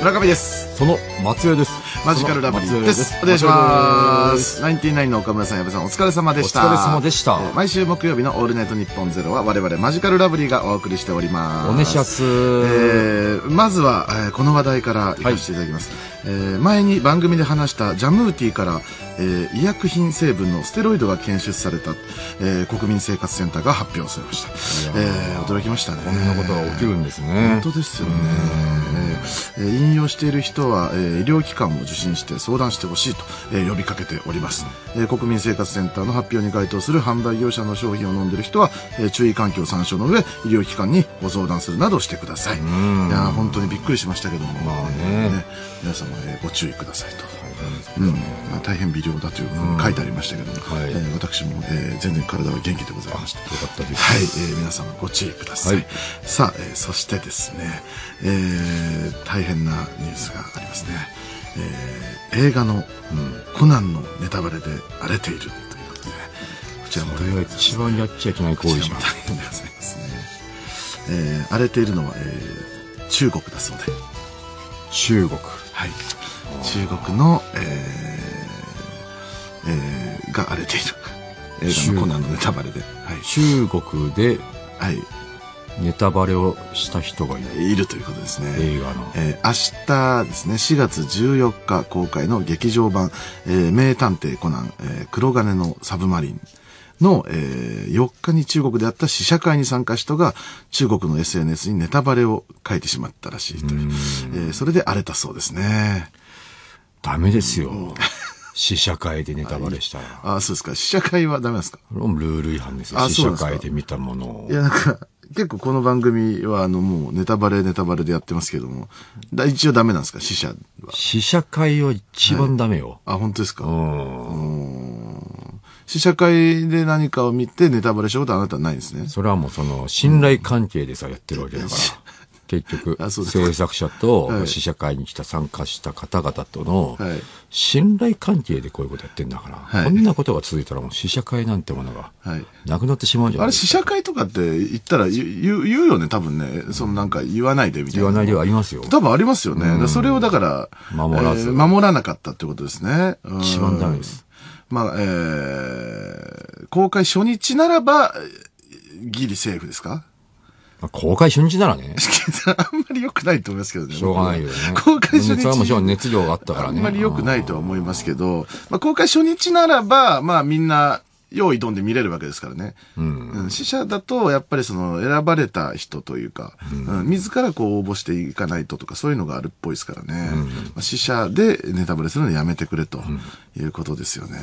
村上です。 その松江です。 マジカルラブリーです。お願いします。ナインティナインの岡村さん、矢部さん、お疲れ様でした。 お疲れ様でした。 毎週木曜日のオールナイトニッポンゼロは我々マジカルラブリーがお送りしております。 おねしゃす。 まずは、この話題からいかせていただきます。前に番組で話したジャムーティーから、医薬品成分のステロイドが検出された、国民生活センターが発表されました。驚きましたね。 こんなことが起きるんですね。 本当ですよね。引用している人は、医療機関を受診して相談してほしいと、呼びかけております。国民生活センターの発表に該当する販売業者の商品を飲んでいる人は、注意喚起を参照の上、医療機関にご相談するなどしてください。いや本当にびっくりしましたけども、皆様、ご注意くださいと。大変微量だというふうに書いてありましたけども、私も、全然体は元気でございました。 よかったです。 はい、皆様ご注意ください。さあ、そしてですね、大変なニュースがありますね。映画のコナンのネタバレで荒れているということで、こちらもそれが一番やっちゃいけない行為じゃん。 大変でございますね。荒れているのは、中国だそうで。 中国。 はい。中国の、が荒れている。映画のコナンのネタバレで。はい、 中国で、 はい。 ネタバレをした人がいるということですね。 映画の。 明日ですね、4月14日公開の劇場版、名探偵コナン、黒金のサブマリンの、4日に中国であった試写会に参加した人が中国の SNS にネタバレを書いてしまったらしいという。それで荒れたそうですね。 ダメですよ。試写会でネタバレしたら。 そうですか。試写会はダメなんですか？ ルール違反ですよ。試写会で見たものを。 いや、なんか、結構この番組はもうネタバレでやってますけども、一応ダメなんですか、試写は。 試写会は一番ダメよ。 本当ですか？試写会で何かを見てネタバレしたことはあなたはないんですね。 それはもう信頼関係でさ、やってるわけだから。結局、制作者と試写会に参加した方々との信頼関係でこういうことやってんだから、こんなことが続いたらもう試写会なんてものがなくなってしまうんじゃないですか。 あれ試写会とかって言ったら言うよね、多分ね。なんか言わないでみたいな。 言わないではありますよ。 多分ありますよね。それをだから、守らなかったってことですね。 一番ダメです。 公開初日ならば、ギリセーフですか？ 公開初日ならね。 あんまり良くないと思いますけどね。 しょうがないよね。 公開初日。 それはもちろん熱量があったからね。 あんまり良くないとは思いますけど、公開初日ならば、みんな、用意どんで見れるわけですからね。死者だと、やっぱり選ばれた人というか、自ら応募していかないととか、そういうのがあるっぽいですからね。死者でネタバレするのやめてくれということですよね。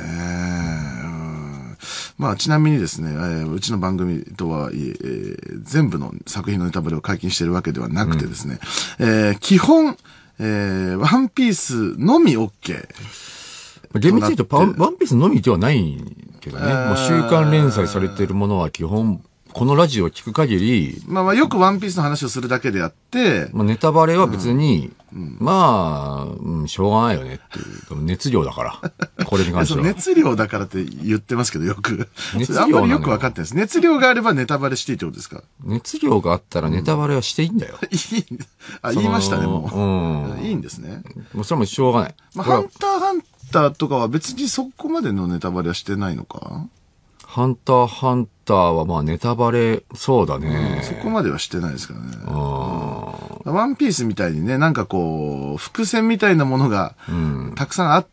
ちなみにですね、うちの番組とはいえ、全部の作品のネタバレを解禁しているわけではなくてですね、基本、ワンピースのみ OK。 厳密に言うと、ワンピースのみではないけどね。もう週刊連載されているものは基本、このラジオを聞く限り。 よくワンピースの話をするだけであって、 ネタバレは別に、しょうがないよねっていう。熱量だから。これに関しては。 熱量だからって言ってますけど、よく。あんまりよく分かってないです。熱量があればネタバレしていいってことですか？ 熱量があったらネタバレはしていいんだよ。 言いましたね、もう。いいんですね。 もうそれもしょうがない。 ハンターハンターとかは別にそこまでのネタバレはしてないのか？ ハンターハンターはネタバレ、そうだね。 そこまではしてないですからね。ワンピースみたいにね、なんか伏線みたいなものがたくさんあって、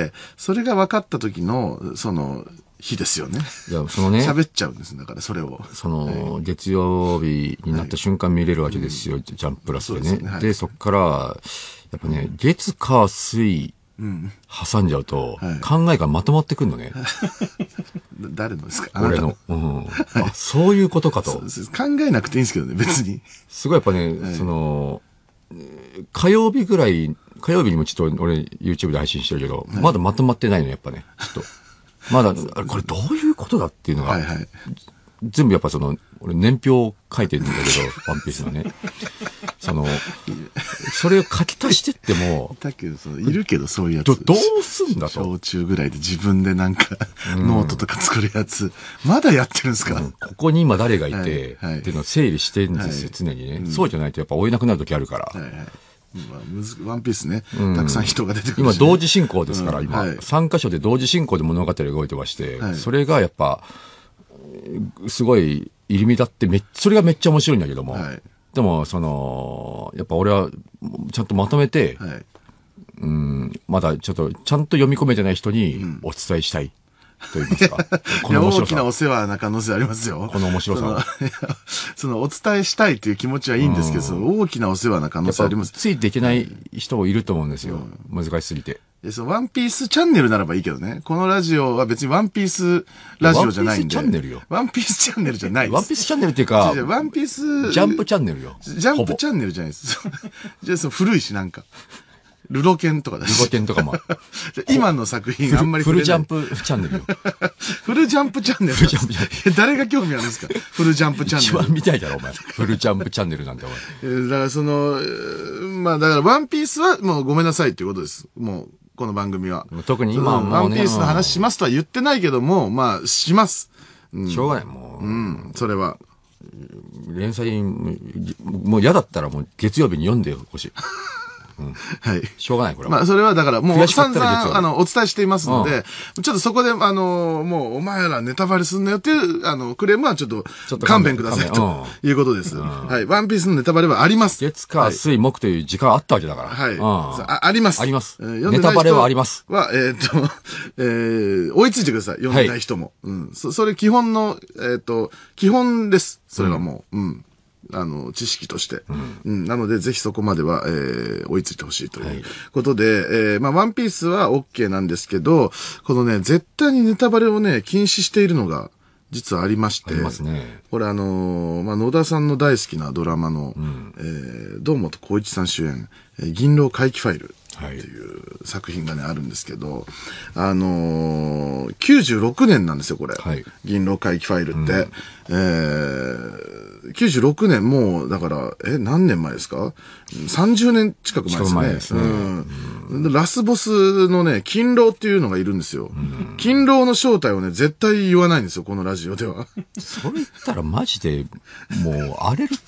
それが分かった時の、日ですよね。 いや、 喋っちゃうんです。だからそれを。 月曜日になった瞬間見れるわけですよ。ジャンププラスでね。で、そっから、やっぱね、月火水、挟んじゃうと、考えがまとまってくるのね。 誰のですか？ 俺の。そういうことかと。 考えなくていいんですけどね、別に。 すごいやっぱね、火曜日にもちょっと俺 YouTube で配信してるけど、まだまとまってないの、やっぱね。ちょっと。まだ、これどういうことだっていうのが、全部やっぱ俺年表を書いてるんだけど、ワンピースのね。それを書き足してっても。 だけど、いるけどそういうやつ。 どうすんだと。 小中ぐらいで自分でなんか、ノートとか作るやつ、まだやってるんですか？ ここに今誰がいて、っていうのを整理してるんですよ、常にね。そうじゃないとやっぱ追えなくなる時あるから。 ワンピースね、たくさん人が出てくる、 今同時進行ですから、今、3箇所で同時進行で物語が動いてまして、それがやっぱ、すごい入り乱って、それがめっちゃ面白いんだけども、でも、やっぱ俺は、ちゃんとまとめて、まだちょっと、ちゃんと読み込めてない人にお伝えしたい。と言いますか。 この面白さ。大きなお世話な可能性ありますよ。 この面白さ。 お伝えしたいという気持ちはいいんですけど、大きなお世話な可能性あります。 ついていけない人いると思うんですよ。難しすぎて。 ワンピースチャンネルならばいいけどね。このラジオは別にワンピースラジオじゃないんで。 ワンピースチャンネルよ。 ワンピースチャンネルじゃないです。 ワンピースチャンネルっていうか、 ワンピース。 ジャンプチャンネルよ。 ジャンプチャンネルじゃないです。じゃあ古いしなんか。ルロケンとかだし。 ルロケンとかも。 今の作品あんまりフルジャンプチャンネルよ。 フルジャンプチャンネル。誰が興味あるんですか、フルジャンプチャンネル。 一番見たいだろ、お前。フルジャンプチャンネルなんて、お前。 だからだからワンピースはもうごめんなさいっていうことです。もう、この番組は。 特に今はもう、 ワンピースの話しますとは言ってないけども、まあ、します。 しょうがない、もう。それは。 連載、もう嫌だったらもう月曜日に読んでほしい。 はい。 しょうがない、これは。 まあ、それはだから、もう、散々、お伝えしていますので、ちょっとそこで、もう、お前らネタバレすんなよっていう、クレームはちょっと、勘弁ください、ということです。はい。ワンピースのネタバレはあります。 月、火、水、木という時間あったわけだから。 はい。あります。 あります。ネタバレはあります。 追いついてください。読んでない人も。それ基本の、基本です。それはもう。知識として。なので、ぜひそこまでは、追いついてほしいということで、ワンピースは OK なんですけど、このね、絶対にネタバレをね、禁止しているのが、実はありまして。ありますね。 これ野田さんの大好きなドラマの、堂本光一さん主演、銀狼回帰ファイル。っていう作品がね、あるんですけど、96年なんですよ、これ。銀狼回帰ファイルって。96年、もう、だから、何年前ですか ?30 年近く前ですね。ラスボスのね、勤労っていうのがいるんですよ。勤労の正体をね、絶対言わないんですよ、このラジオでは。 それ言ったらマジで、もう、荒れるって。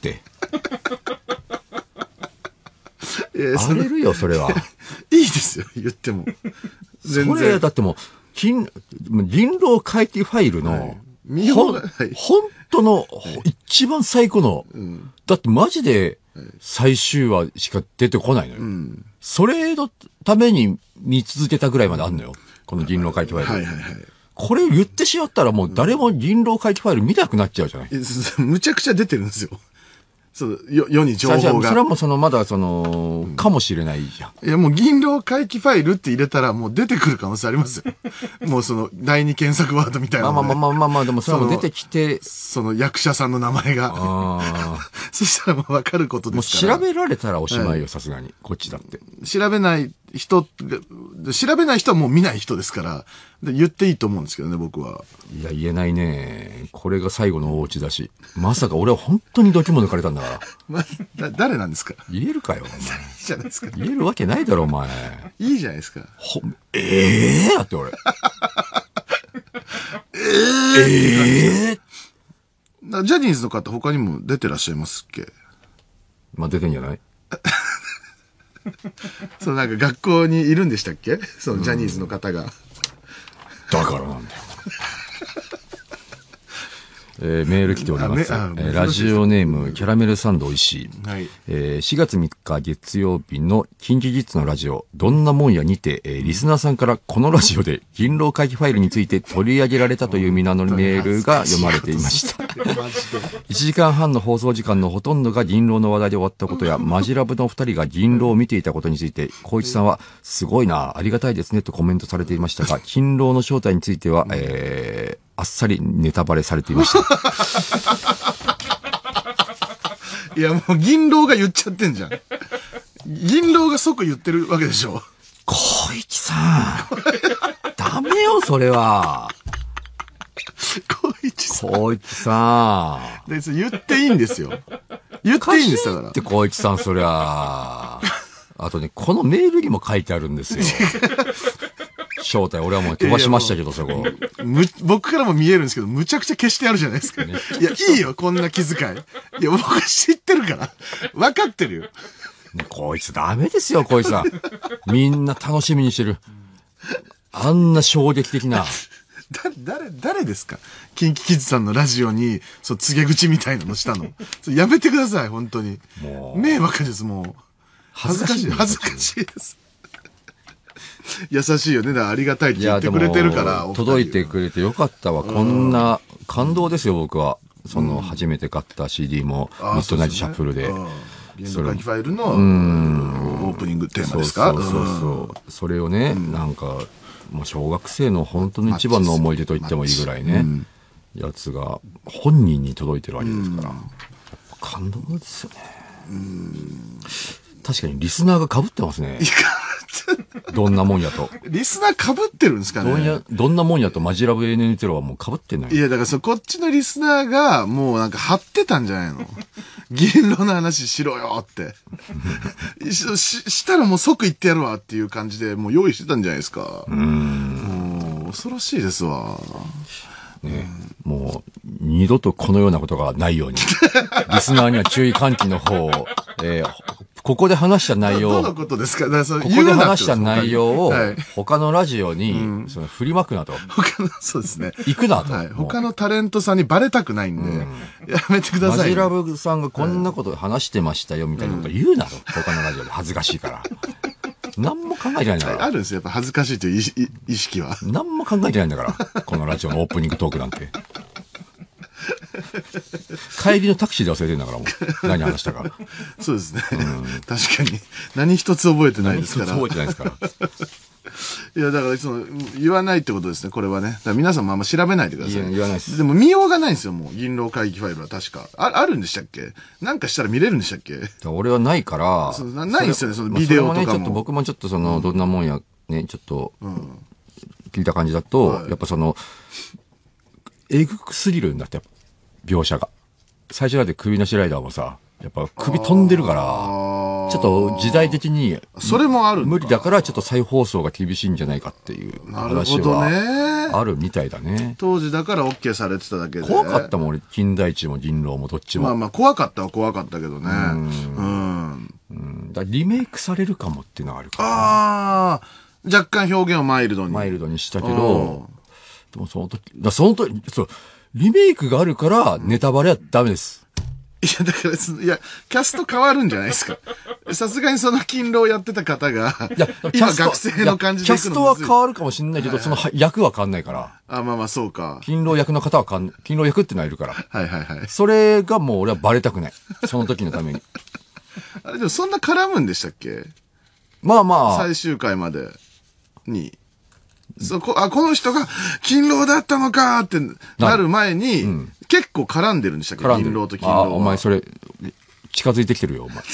荒れるよ、それは。 いいですよ、言っても。 それ、だってもう、銀狼回帰ファイルの、本当の、一番最古の、だってマジで最終話しか出てこないのよ。それのために見続けたぐらいまであんのよ。この銀狼回帰ファイル。これ言ってしまったらもう誰も銀狼回帰ファイル見なくなっちゃうじゃない。 むちゃくちゃ出てるんですよ。世に情報が。 それはもうまだかもしれないじゃん。 いやもう銀狼回帰ファイルって入れたらもう出てくる可能性ありますよ。もう第二検索ワードみたいな。 まあ、でもそれも出てきて。 役者さんの名前が。そしたらもう分かることですから。 もう調べられたらおしまいよ、さすがに。こっちだって。 調べない人はもう見ない人ですから、言っていいと思うんですけどね、僕は。 いや、言えないね。これが最後のお家だし。まさか俺は本当にドキモ抜かれたんだから。 誰なんですか？ 言えるかよ、お前。いいじゃないですか。 言えるわけないだろ、お前。 いいじゃないですか。 だって俺。 ジャニーズの方他にも出てらっしゃいますっけ？ まあ出てんじゃない？ なんか学校にいるんでしたっけ？ジャニーズの方が。 だからなんだよ。メール来ております。ラジオネーム、キャラメルサンドおいしい。4月3日月曜日の近畿日のラジオ、どんなもんやにて、リスナーさんからこのラジオで銀狼回帰ファイルについて取り上げられたという皆のメールが読まれていました。1時間半の放送時間のほとんどが銀狼の話題で終わったことや、マジラブの2人が銀狼を見ていたことについて、光一さんは、すごいな、ありがたいですねとコメントされていましたが、銀狼の正体については、あっさりネタバレされていました。 いやもう銀狼が言っちゃってんじゃん。銀狼が即言ってるわけでしょ。 光一さん。ダメよ、それは。 光一さん。 光一さん。言っていいんですよ。言っていいんですだから。 って光一さん、そりゃ。あとね、このメールにも書いてあるんですよ。正体、俺はもう飛ばしましたけど、そこ。 僕からも見えるんですけど、むちゃくちゃ消してあるじゃないですか。いや、いいよ、こんな気遣い。いや、僕知ってるから。分かってるよ。 ね、こいつダメですよ、こいつは。みんな楽しみにしてる。あんな衝撃的な。 誰ですか？キンキキッズさんのラジオに、告げ口みたいなのしたの。やめてください、本当に。もう。迷惑です、もう。恥ずかしいです。優しいよね。だからありがたいって言ってくれてるから。 届いてくれてよかったわ。こんな感動ですよ、僕は。初めて買った CD も、ミッドナイトシャッフルで。 言論会議ファイルのオープニングテーマですか？ そう。それをね、なんか、もう小学生の本当に一番の思い出と言ってもいいぐらいね、やつが本人に届いてるわけですから、感動ですよね。確かにリスナーが被ってますね。どんなもんやと。 リスナー被ってるんですかね。 どんなもんやとマジラブ NN0 はもう被ってない。 いや、だからこっちのリスナーがもうなんか張ってたんじゃないの？銀狼の話しろよって。したらもう即言ってやるわっていう感じでもう用意してたんじゃないですか。もう恐ろしいですわ。 ね、もう二度とこのようなことがないようにリスナーには注意喚起の方を、ここで話した内容をここで話した内容を他のラジオに振りまくなと。 そうですね。 行くなと、 他のタレントさんにバレたくないんで、やめてください、ね。 マジラブさんがこんなこと話してましたよみたいなこと言うなと、他のラジオで恥ずかしいから。何も考えてないんだから。 あるんですよ、やっぱ恥ずかしいという意識は。 何も考えてないんだから、このラジオのオープニングトークなんて。帰りのタクシーで忘れてんだから、もう。何話したか。 そうですね。確かに。何一つ覚えてないですから。 何一つ覚えてないですから。 いや、だから言わないってことですね、これはね。だから皆さんもあんま調べないでください。 言わないです。 でも見ようがないんですよ、もう。銀狼会議ファイルは確か。あるんでしたっけ？なんかしたら見れるんでしたっけ？ 俺はないから。 ないんですよね、ビデオとかも。 ちょっと僕もちょっとどんなもんや、ね、ちょっと、聞いた感じだと、やっぱえぐくすぎるんだって、描写が。最初だって首なしライダーもさ、やっぱ首飛んでるから、ちょっと時代的に、 それもある無理だからちょっと再放送が厳しいんじゃないかっていう話はあるみたいだね。 当時だから OK されてただけで。 怖かったもん、俺、金田一も銀狼もどっちも。 まあ怖かったは怖かったけどね。 だリメイクされるかもっていうのがあるから、ね。 若干表現をマイルドにしたけど、でもその時、リメイクがあるからネタバレはダメです。 いや、だから、キャスト変わるんじゃないですか。さすがに勤労やってた方が、今学生の感じでキャストは変わるかもしれないけど、その役は変わんないから。 まあ、そうか。 勤労役の方は勤労役ってのはいるから。 はいはいはい。 それがもう俺はバレたくない。その時のために。 あれでもそんな絡むんでしたっけ？ まあ。 最終回までに。この人が勤労だったのかってなる前に、結構絡んでるんでしたっけ？勤労と勤労は。 お前それ、近づいてきてるよ、お前。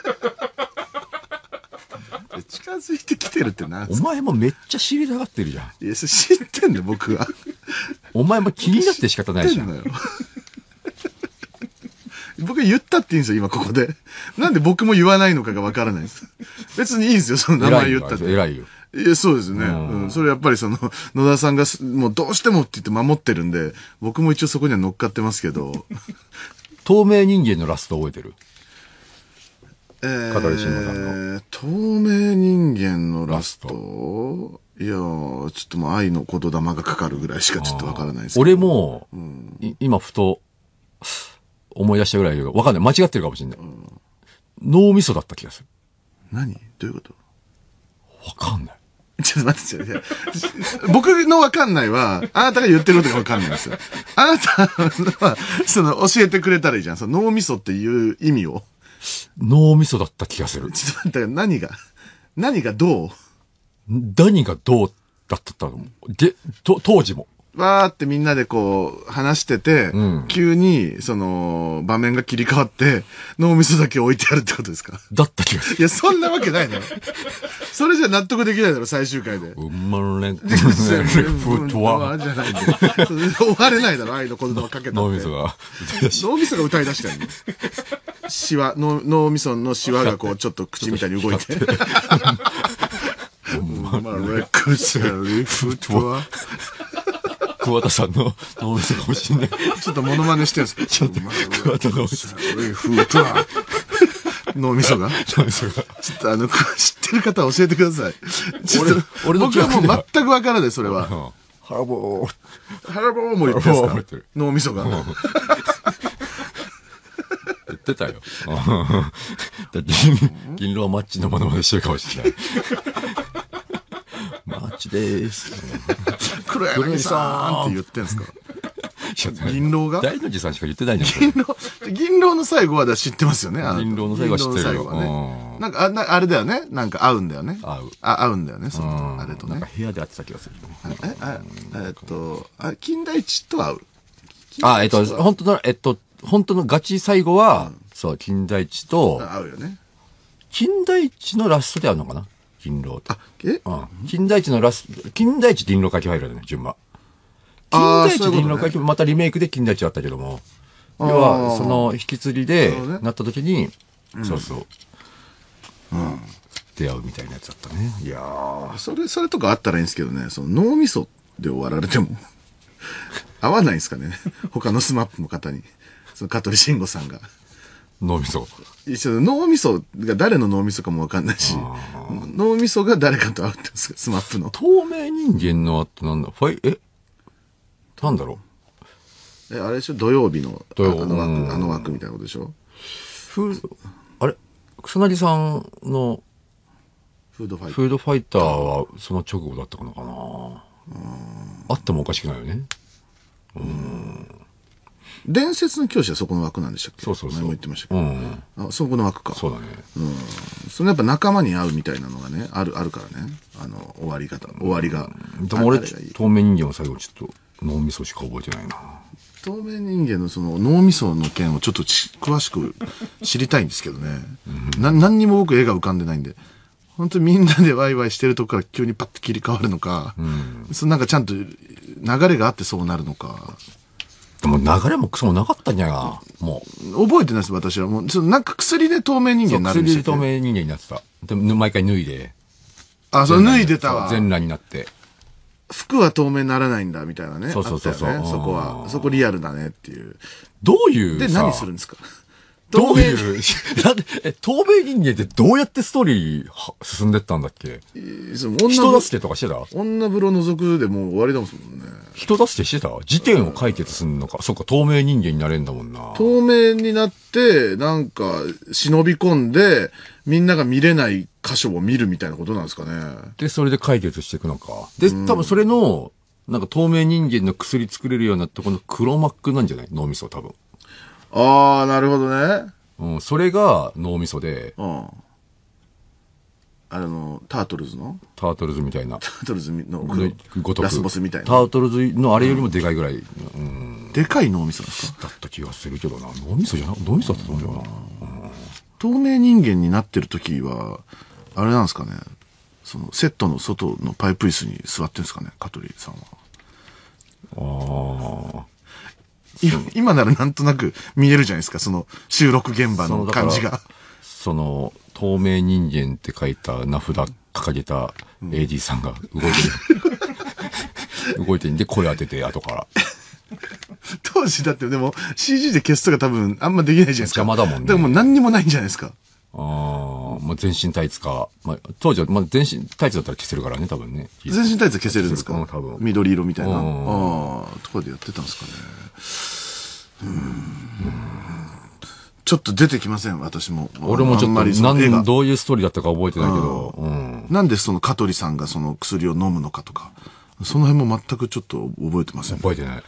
近づいてきてるって何すか？お前もめっちゃ知りたがってるじゃん。 いや、知ってんだよ、僕は。 お前も気になって仕方ないじゃん。 僕言ったっていいんですよ、今ここで。なんで僕も言わないのかがわからないです。別にいいんですよ、その名前言ったって。 偉いよ。 いや、そうですね。それやっぱり野田さんがもうどうしてもって言って守ってるんで、僕も一応そこには乗っかってますけど。 透明人間のラスト覚えてる？香取慎吾さんの。 透明人間のラスト？いやー、ちょっともう愛の言霊がかかるぐらいしかちょっとわからないですけど。 俺も、今ふと思い出したぐらいだけど、わかんない。間違ってるかもしれない。脳みそだった気がする。 何？どういうこと？ わかんない。 ちょっと待ってください。僕のわかんないは、あなたが言ってることがわかんないんですよ。あなたは、教えてくれたらいいじゃん。脳みそっていう意味を。 脳みそだった気がする。 ちょっと待って、何がどう何がどうだったの？当時も。 わーってみんなで話してて、急に、場面が切り替わって、脳みそだけ置いてあるってことですか？ だった気がする。 いや、そんなわけないだろ。それじゃ納得できないだろ、最終回で。 生まれふとは。 じゃないんで。終われないだろ、愛の言葉かけたって。 脳みそが歌い出したよね。シワ、脳みそのシワがちょっと口みたいに動いて。生まれくせりふとは。 桑田さんの脳みそかもしれない。 ちょっとモノマネしてるんですけど。 ちょっと桑田の脳みそ。 脳みそが。ちょっと知ってる方教えてください。俺僕はもう全くわからない、それは。 腹ぼー。 腹ぼーも言ってるんですか？脳みそが。 言ってたよ。銀狼マッチのものまでしてるかもしれない。マッチでーす。 黒柳さんって言ってんすか？銀狼が大の字さんしか言ってないじゃん。 銀狼の最後は知ってますよね。 銀狼の最後は知ってるよ。 なんか、あれだよね。なんか合うんだよね。合うんだよね。あれとね。 なんか部屋で会ってた気がする。 金田一と合う。 本当のガチ最後は、そう、金田一と、 合うよね。 金田一のラストで会うのかな？銀狼と。金田一のラスト、金田一銀狼書きファイルだね、順番。金田一銀狼書き、またリメイクで金田一あったけども、要は、その引き継ぎで、なった時に、そうそう。出会うみたいなやつだったね。いやー。それとかあったらいいんですけどね、その脳みそで終わられても、合わないんですかね。他のスマップの方に。その香取慎吾さんが。 脳みそ。 脳みそが誰の脳みそかもわかんないし、脳みそが誰かと会うってんですか、スマップの。 透明人間のってなんだなんだろう。あれでしょ、土曜日のあの枠みたいなことでしょ。 あれ草薙さんのフードファイターはその直後だったのかな。あってもおかしくないよね。 伝説の教師はそこの枠なんでしたっけ？ そう前も言ってましたけど。そこの枠か。 そうだね。 そのやっぱ仲間に会うみたいなのがね、あるからね。終わりが。 でも俺、透明人間は最後ちょっと脳みそしか覚えてないな。 透明人間のその脳みその件をちょっと詳しく知りたいんですけどね。何にも僕絵が浮かんでないんで。本当にみんなでワイワイしてるとこから急にパッと切り替わるのか、なんかちゃんと流れがあってそうなるのか。 でも流れもクソもなかったんじゃないかな。もう。覚えてないです、私は。もう、なんか薬で透明人間になるんですよ。 薬で透明人間になってた。でも毎回脱いで。 それ脱いでたわ。 全裸になって。 服は透明にならないんだ、みたいなね。 そう。 そこリアルだねっていう。 どういうで、何するんですか？ どういう透明人間ってどうやってストーリー進んでったんだっけ？人助けとかしてた？ 女風呂覗くでもう終わりだもんね。 人助けしてた？事件を解決するのか。そっか、透明人間になれるんだもんな。 透明になって、なんか、忍び込んで、みんなが見れない箇所を見るみたいなことなんですかね。 で、それで解決していくのか。で、多分それの、なんか透明人間の薬作れるようになったこの黒幕なんじゃない？脳みそ多分。 なるほどね。 それが脳みそで。 タートルズみたいな。 タートルズのごとくラスボスみたいな。 タートルズのあれよりもでかいぐらい。 でかい脳みそですか？ だった気がするけどな。脳みそだったと思うんだよな。 透明人間になってる時は、あれなんですかね。その、セットの外のパイプ椅子に座ってるんですかね、香取さんは。今ならなんとなく見えるじゃないですか、その収録現場の感じが。 透明人間って書いた名札掲げた AD さんが動いてる。動いてるんで声当てて後から。 当時だってでも CG で消すとか多分あんまできないじゃないですか。 邪魔だもんね。 でも何にもないんじゃないですか。 全身タイツか。当時は、全身タイツだったら消せるからね、多分ね。 全身タイツ消せるんですか？ 多分。 緑色みたいな。とかでやってたんですかね。ちょっと出てきません、私も。 俺もちょっと、どういうストーリーだったか覚えてないけど。 なんでその香取さんがその薬を飲むのかとか、その辺も全くちょっと覚えてません。 覚えてない。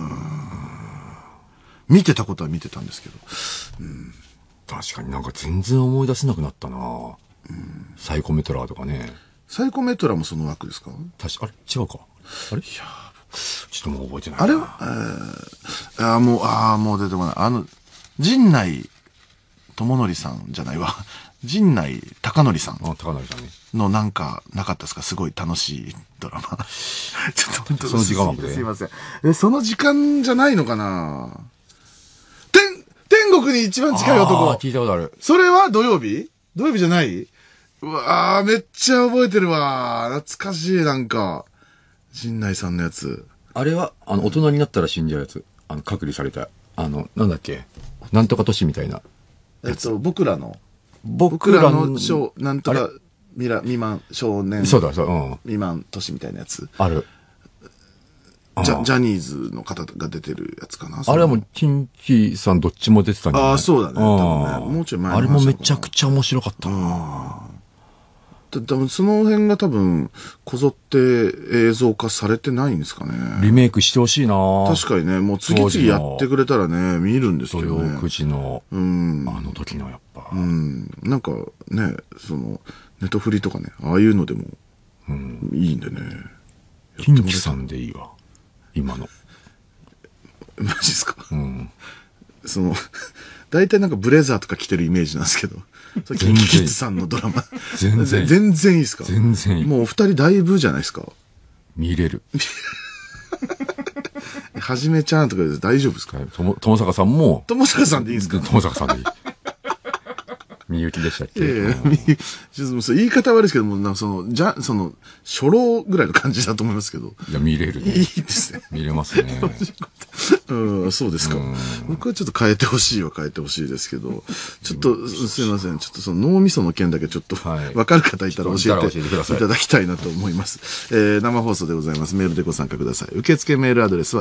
見てたことは見てたんですけど。 確かになんか全然思い出せなくなったな。サイコメトラーとかね。 サイコメトラーもその枠ですか？ あれ違うか。あれ？いやちょっともう覚えてない。 あれはもう出てこない。陣内智則さんじゃないわ。陣内孝則さん。 高則さんね。 のなんか、なかったですか？すごい楽しいドラマ。ちょっと本当その時間枠で。 すいません。その時間じゃないのかな？天国に一番近い男。 聞いたことある。 それは土曜日じゃない？うわめっちゃ覚えてるわ。懐かしい、なんか。陣内さんのやつ。 あれは、大人になったら死んじゃうやつ。隔離された。なんだっけ。なんとか都市みたいな。 僕らの僕らのなんとか未満少年そうだそう、うん、 未満都市みたいなやつある。 ジャニーズの方が出てるやつかな。 あれはもうキンキさんどっちも出てたんじゃない？ ああ、そうだね。多分ね、もうちょい前の話。 あれもめちゃくちゃ面白かったな。 多分その辺が多分こぞって映像化されてないんですかね。 リメイクしてほしいな。 確かにね、もう次々やってくれたらね、見るんですけどね。 土曜9時の、あの時のやっぱ。 なんかね、ネトフリとかね、ああいうのでもいいんでね。 キンキさんでいいわ。今の。 マジっすか？大体なんかブレザーとか着てるイメージなんですけど。キンキキッズさんのドラマ。全然いいっすか？ 全然いい。 もうお二人だいぶじゃないですか。 見れる。 はじめちゃんとかで大丈夫ですか？ 友坂さんも。 友坂さんでいいんですか？ 友坂さんでいい。みゆきでしたっけ？ ちょっと言い方悪いですけども、なんか初老ぐらいの感じだと思いますけど。 いや、見れるね。 いいですね。 見れますね。 そうですか。僕はちょっと変えてほしいですけど、ちょっと、すいません。ちょっと脳みその件だけちょっと、わかる方いたら教えていただきたいなと思います。生放送でございます。メールでご参加ください。受付メールアドレスは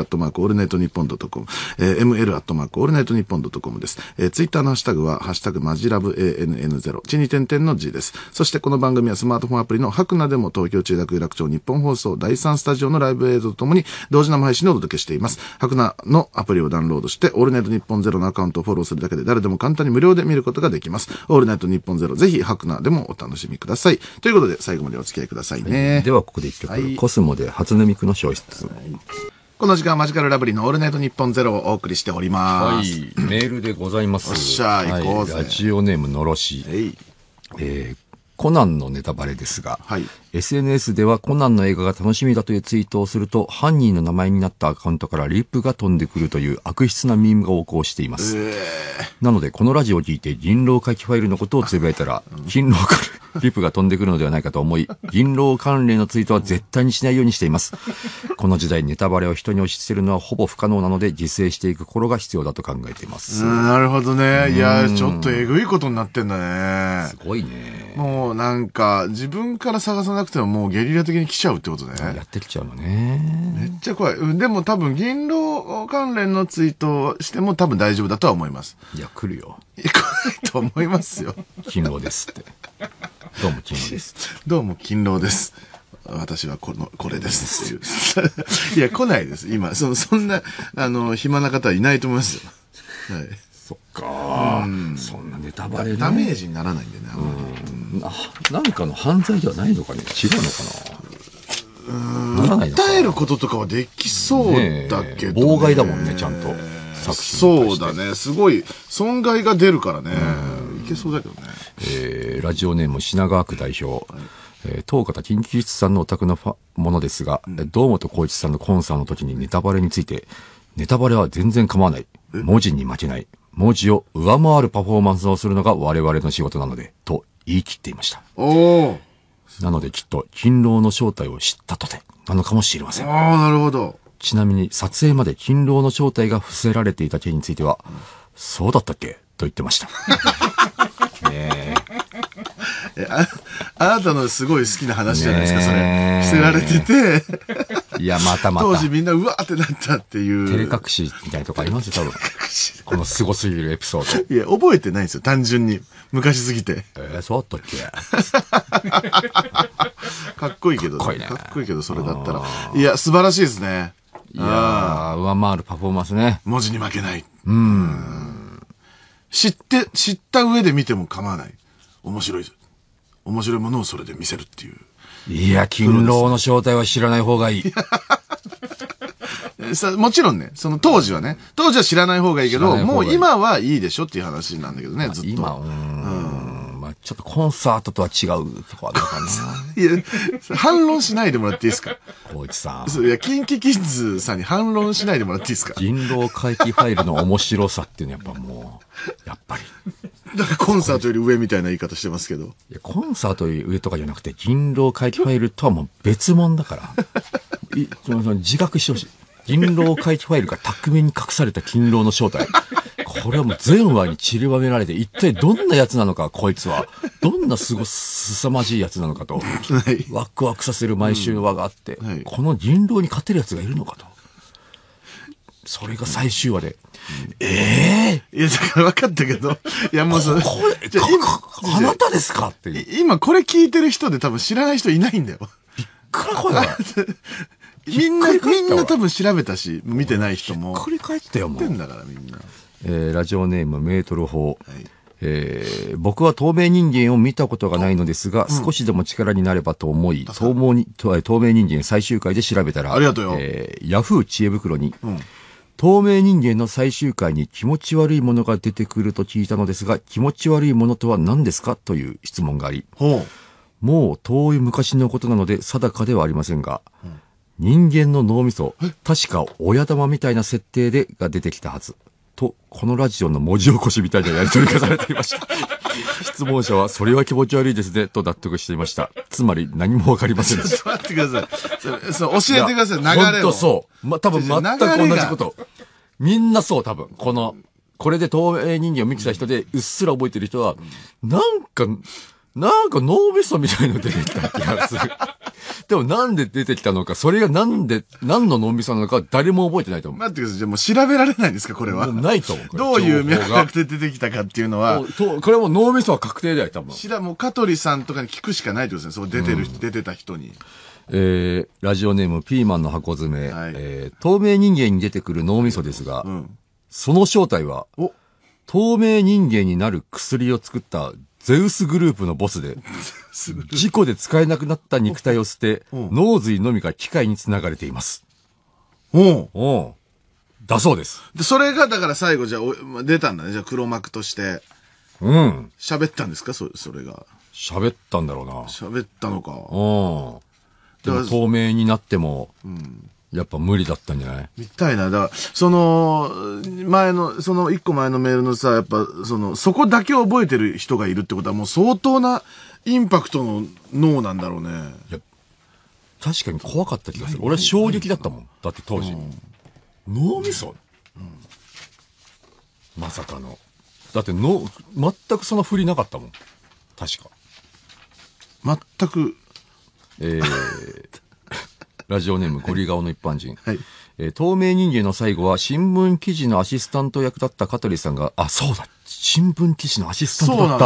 ml@allnightnippon.com、ml@allnightnippon.com です。ツイッターのハッシュタグは、ハッシュタグマジラブ ANN0、地に点々の G です。そしてこの番組はスマートフォンアプリのハクナでも東京中学有楽町日本放送第3スタジオのライブ映像とともに同時生配信でお届けしています。ハクナのアプリをダウンロードして、オールナイトニッポンゼロのアカウントをフォローするだけで誰でも簡単に無料で見ることができます。オールナイトニッポンゼロ、ぜひハクナでもお楽しみください。ということで最後までお付き合いくださいね。 ではここで一曲、コスモで初音ミクの消失。 この時間はマジカルラブリーのオールナイトニッポンゼロをお送りしております。 メールでございます。 おっしゃ、行こうぜ。 ラジオネームのろし。コナンのネタバレですが、SNS ではコナンの映画が楽しみだというツイートをすると、犯人の名前になったアカウントからリップが飛んでくるという悪質なミームが横行しています。なので、このラジオを聞いて人狼回帰ファイルのことをつぶやいたら、人狼からリップが飛んでくるのではないかと思い、人狼関連のツイートは絶対にしないようにしています。この時代、ネタバレを人に押し付けるのはほぼ不可能なので、自制していく心が必要だと考えています。 なるほどね。いや、ちょっとえぐいことになってんだね。 すごいね。 もうなんか、自分から探さなくてももうゲリラ的に来ちゃうってことね。 やってきちゃうのね。 めっちゃ怖い。でも多分、銀狼関連のツイートをしても多分大丈夫だとは思います。 いや、来るよ。 来ないと思いますよ。 勤労ですって。どうも勤労です。 どうも勤労です。私はこれですっていう。いや、来ないです。今、そんな、暇な方はいないと思いますよ。はい。 そっか、そんなネタバレね。 ダメージにならないんでね、あんまり。なんかの犯罪ではないのかね。違うのかな。ならないのかな。 訴えることとかはできそうだけど、ね。 妨害だもんね、ちゃんと。作品そうだね。すごい、損害が出るからね。いけそうだけどね。 ラジオネーム品川区代表。当方近畿キッズさんのお宅のものですが、堂本光一さんのコンサートの時にネタバレについて、ネタバレは全然構わない。文字に負けない。文字を上回るパフォーマンスをするのが我々の仕事なので、と言い切っていました。なのできっと、勤労の正体を知ったとて、なのかもしれません。 なるほど。 ちなみに、撮影まで勤労の正体が伏せられていた件については、そうだったっけと言ってました。 あなたのすごい好きな話じゃないですか、それ。伏せられてて。 いや、また。 当時みんなうわーってなったっていう。 照れ隠しみたいなとこありますよ、多分。この凄すぎるエピソード。いや、覚えてないんですよ、単純に。昔すぎて。 そうだったっけかっこいいけど、かっこいいけど、それだったら。いや、素晴らしいですね。 いや、上回るパフォーマンスね。 文字に負けない。知った上で見ても構わない。面白いものをそれで見せるっていう。 いや、勤労の正体は知らない方がいい。 もちろんね、その当時は知らない方がいいけど、もう今はいいでしょっていう話なんだけどね、ずっと。 今、まあちょっとコンサートとは違うとこあるのかな。 いや、反論しないでもらっていいですか？ 光一さん。いや、キンキキッズさんに反論しないでもらっていいですか？ 人狼回帰ファイルの面白さっていうのはやっぱもう、やっぱり。 だからコンサートより上みたいな言い方してますけど。 いや、コンサートより上とかじゃなくて、人狼回帰ファイルとはもう別物だから。自覚してほしい。人狼回帰ファイルが巧みに隠された勤労の正体。 これはもう全話に散りばめられて、一体どんなやつなのか、こいつは。どんな凄まじいやつなのかと。はい、ワクワクさせる毎週話があって、はい、この人狼に勝てるやつがいるのかと。それが最終話で。いや、だから分かったけど。いや、もうそれ。 あなたですかっていう。 今これ聞いてる人で多分知らない人いないんだよ。 びっくりこれ。 みんな多分調べたし、見てない人も。 ひっくり返ったよ、もう。 知ってんだから、みんな。 ラジオネーム、メートル法。僕は透明人間を見たことがないのですが、少しでも力になればと思い、透明人間最終回で調べたら、 ありがとうよ。 ヤフー知恵袋に、透明人間の最終回に気持ち悪いものが出てくると聞いたのですが、気持ち悪いものとは何ですかという質問があり、もう遠い昔のことなので定かではありませんが、人間の脳みそ、確か親玉みたいな設定でが出てきたはず。と、このラジオの文字起こしみたいなやり取りがされていました。質問者は、それは気持ち悪いですね、と納得していました。つまり、何もわかりませんでした。 ちょっと待ってください。そう、教えてください、流れを。 ほんとそう。多分全く同じこと。みんなそう、多分。これで透明人間を見てた人で、うっすら覚えてる人は、なんか脳みそみたいの出てきた気がする。でもなんで出てきたのか、それが何の脳みそなのか誰も覚えてないと思う。 待ってください。じゃあもう調べられないんですか、これは。 もうないと思う。 どういう脈絡で出てきたかっていうのは。 これも脳みそは確定だよ、多分。 もう香取さんとかに聞くしかないってことですね。そう出てた人に。 ラジオネームピーマンの箱詰め。透明人間に出てくる脳みそですが、その正体は、透明人間になる薬を作ったゼウスグループのボスで、事故で使えなくなった肉体を捨て、脳髄のみが機械につながれています。だそうです。 で、それがだから最後じゃあ出たんだね。じゃあ黒幕として。喋ったんですかそれが。 喋ったんだろうな。 喋ったのか。 でも透明になっても、やっぱ無理だったんじゃない？ みたいな。だから、その一個前のメールのさ、やっぱ、そこだけを覚えてる人がいるってことはもう相当なインパクトの脳なんだろうね。いや、 確かに怖かった気がする。俺は衝撃だったもん。だって当時。脳みそ、まさかの。だって全くその振りなかったもん。確か。 全く。 ラジオネームゴリ顔の一般人。透明人間の最後は新聞記事のアシスタント役だった香取さんが、そうだ、新聞記事のアシスタントだった。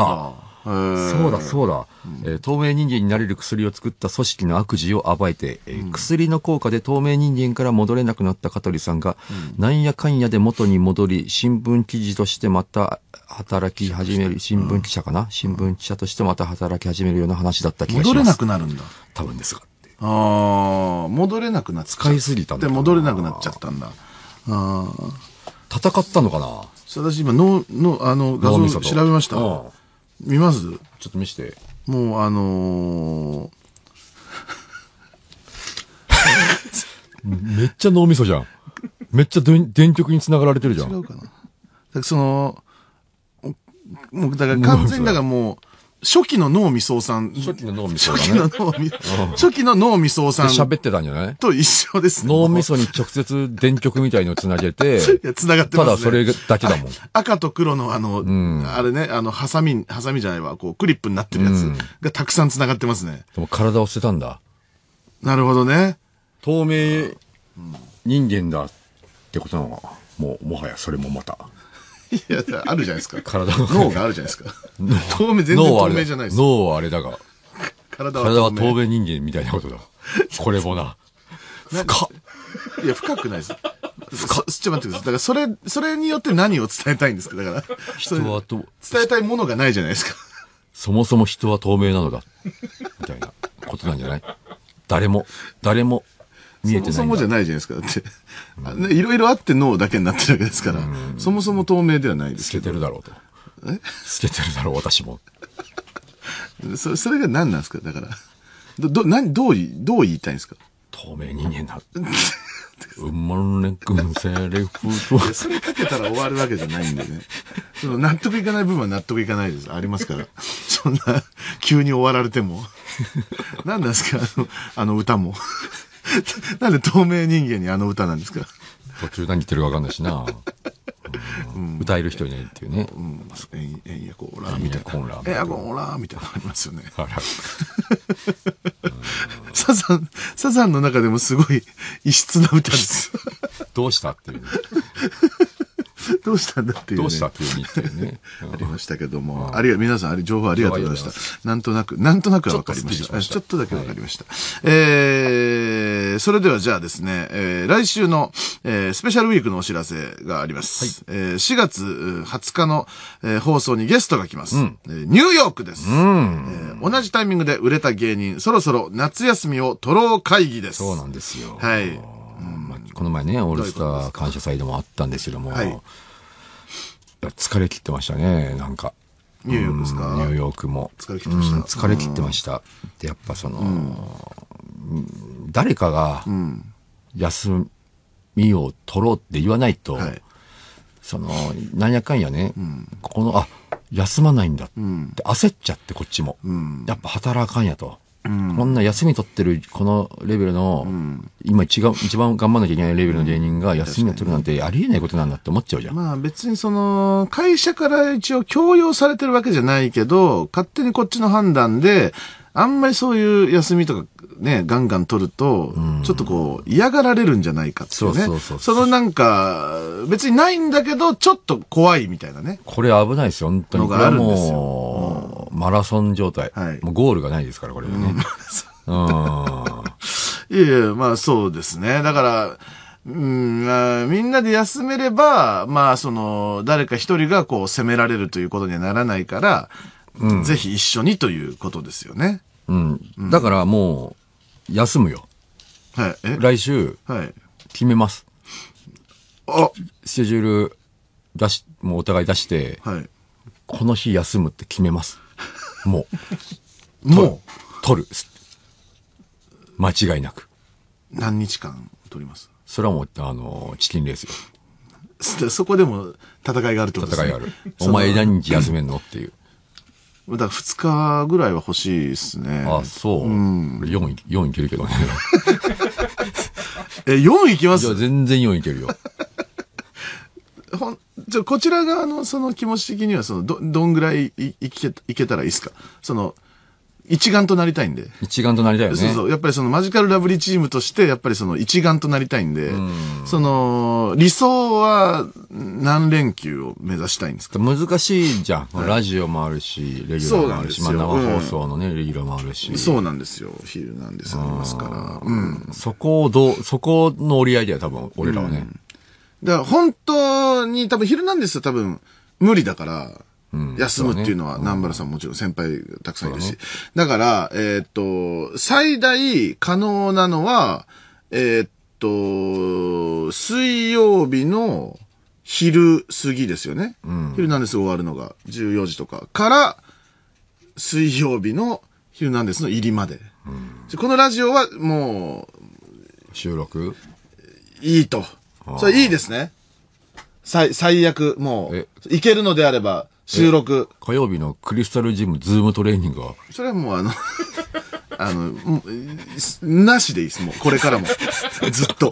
そうだ。透明人間になれる薬を作った組織の悪事を暴いて、薬の効果で透明人間から戻れなくなった香取さんが、なんやかんやで元に戻り、新聞記事としてまた働き始める、新聞記者かな、新聞記者としてまた働き始めるような話だった気がします。 戻れなくなるんだ。 多分ですが。 戻れなくなっちゃった。 使いすぎたんだ。 で、戻れなくなっちゃったんだ。 戦ったのかな。 私今画像調べました。見ます？ ちょっと見して。 もうめっちゃ脳みそじゃん。めっちゃ電極に繋がられてるじゃん。 違うかな。もうだから完全にもう初期の脳みそさん。 初期の脳みそだね。 初期の脳みそさん。 喋ってたんじゃない？ と一緒ですね。 脳みそに直接電極みたいのを繋げて。 繋がってますね。 ただそれだけだもん。 赤と黒のあれね、ハサミじゃないわ、クリップになってるやつがたくさん繋がってますね。 でも体を捨てたんだ。 なるほどね。 透明人間だってことなのか。もはやそれもまた。 いや、あるじゃないですか。 体脳があるじゃないですか。全然透明じゃないです。 脳はあれだが。体は透明人間みたいなことだ。これもな。深っ。 いや、深くないです。ちょっと待ってください。だからそれによって何を伝えたいんですか？だから。伝えたいものがないじゃないですか。 そもそも人は透明なのだ。みたいなことなんじゃない？誰も見えてない。 そもそもじゃないじゃないですか。だって、いろいろあって脳だけになってるわけですから、そもそも透明ではないですけど。 透けてるだろうと。透けてるだろう、私も。 それが何なんですか？だから。どう言いたいんですか？ 透明人間だ。生まれくんセリフと。 それかけたら終わるわけじゃないんでね。納得いかない部分は納得いかないです。ありますから。そんな、急に終わられても。何なんですか？あの歌も。なんで透明人間にあの歌なんですか？ 途中何言ってるか分かんないしな。 歌える人いないっていうね。 えんやこーらーみたいな。えんやこーらーみたいなのありますよね。サザンの中でもすごい異質な歌です。 どうしたっていう、ね。 どうしたんだっていう、ね。 どうしたっていうね。 ありましたけども、皆さん、情報ありがとうございました。なんとなくは分かりました。ちょっとだけ分かりました。それではじゃあですね、来週の、スペシャルウィークのお知らせがあります。4月20日の、放送にゲストが来ます。ニューヨークです。同じタイミングで売れた芸人、そろそろ夏休みを取ろう会議です。 そうなんですよ。 はい。 この前ね、オールスター感謝祭でもあったんですけども、疲れ切ってましたね、なんか。 ニューヨークですか？ ニューヨークも。 疲れ切ってました。 疲れ切ってました。で、やっぱ誰かが、休みを取ろうって言わないと、なんやかんやね、休まないんだって焦っちゃって、こっちも。やっぱ働かんやと。こんな休み取ってるこのレベルの、今一番頑張んなきゃいけないレベルの芸人が休みを取るなんてありえないことなんだって思っちゃうじゃん。 まあ別に会社から一応強要されてるわけじゃないけど、勝手にこっちの判断で、あんまりそういう休みとかね、ガンガン取ると、ちょっと嫌がられるんじゃないかっていうね。なんか、別にないんだけど、ちょっと怖いみたいなね。 これ危ないですよ、本当に。これはもう、マラソン状態。もうゴールがないですから、これはね。 いやいや、まあそうですね。だから、まあ、みんなで休めれば、まあ誰か一人が責められるということにはならないから、ぜひ一緒にということですよね。 だからもう、休むよ。 はい。 来週、決めます。スケジュールもうお互い出して、この日休むって決めます。もう、取る。間違いなく。 何日間取ります？ それはもう、チキンレースよ。 そこでも戦いがあるってことですね。 戦いがある。お前何日休めんのっていう。 だから2日ぐらいは欲しいですね。 あ、そう。4いけるけどね。 4いきます？ いや、全然4いけるよ。 こちら側の気持ち的にはどんぐらいいけたらいいですか？一丸となりたいんで。 一丸となりたいよね。 そう。やっぱりマジカルラブリーチームとして、やっぱり一丸となりたいんで、理想は何連休を目指したいんですか？ 難しいじゃん。ラジオもあるし、レギュラーもあるし、生放送のね、レギュラーもあるし。 そうなんですよ。昼なんですありますから。 そこの折り合いだよ、多分、俺らはね。 だから本当に多分昼なんですよ、多分無理だから、休むっていうのは、南原さんもちろん先輩たくさんいるし。だから、最大可能なのは、水曜日の昼過ぎですよね。昼なんです終わるのが14時とかから、水曜日の昼なんですの入りまで。このラジオはもう、収録いいと。それいいですね。最悪、もう、いけるのであれば、収録。 火曜日のクリスタルジム、ズームトレーニングはそれはもうなしでいいです、もう。これからも。ずっと。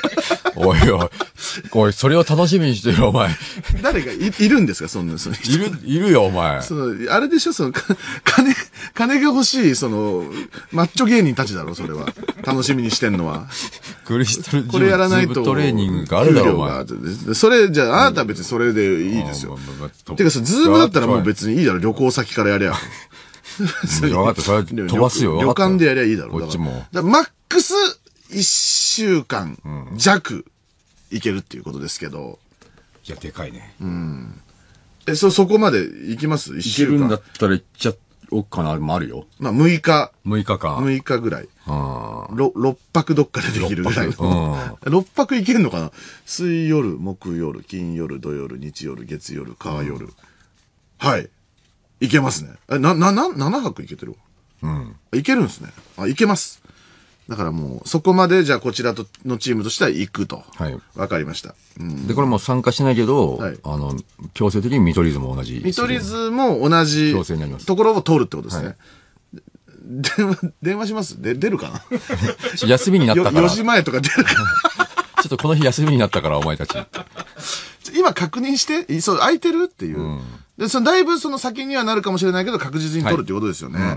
おい、それを楽しみにしてる、お前。 誰かいるんですか、そんな。 いるよ、お前。 あれでしょ、金が欲しい、マッチョ芸人たちだろ、それは。楽しみにしてんのは。 クリスタルジム、 これやらないと。 ズームトレーニングがあるだろ、お前。 それ、じゃあ、あなたは別にそれでいいですよ。てか、ズームだったらもう別にいいだろ、旅行先からやりゃ。 分かった、それは飛ばすよ。 旅館でやりゃいいだろ。 こっちも。 マックス1週間弱いけるっていうことですけど。 いや、でかいね。 そこまで行きます？ 1 週間。 いけるんだったら行っちゃおっかな、もあるよ。 まあ、6日。 6日か。 6日ぐらい。6泊どっかでできるぐらいの。6泊いけんのかな？水夜、木夜、金夜、土夜、日夜、月夜、火夜。はい。いけますね。7泊いけてるわ。いけるんですね。いけます。だからもう、そこまで、じゃあこちらのチームとしては行くと。はい。わかりました。 で、これも参加しないけど、強制的に見取り図も同じ。 見取り図も同じところを通るってことですね。電話します？出るかな？ 休みになったから。 4時前とか出るかな？ ちょっとこの日休みになったから、お前たち。 今確認して、そう、空いてるっていう。で、だいぶその先にはなるかもしれないけど、確実に取るっていうことですよね。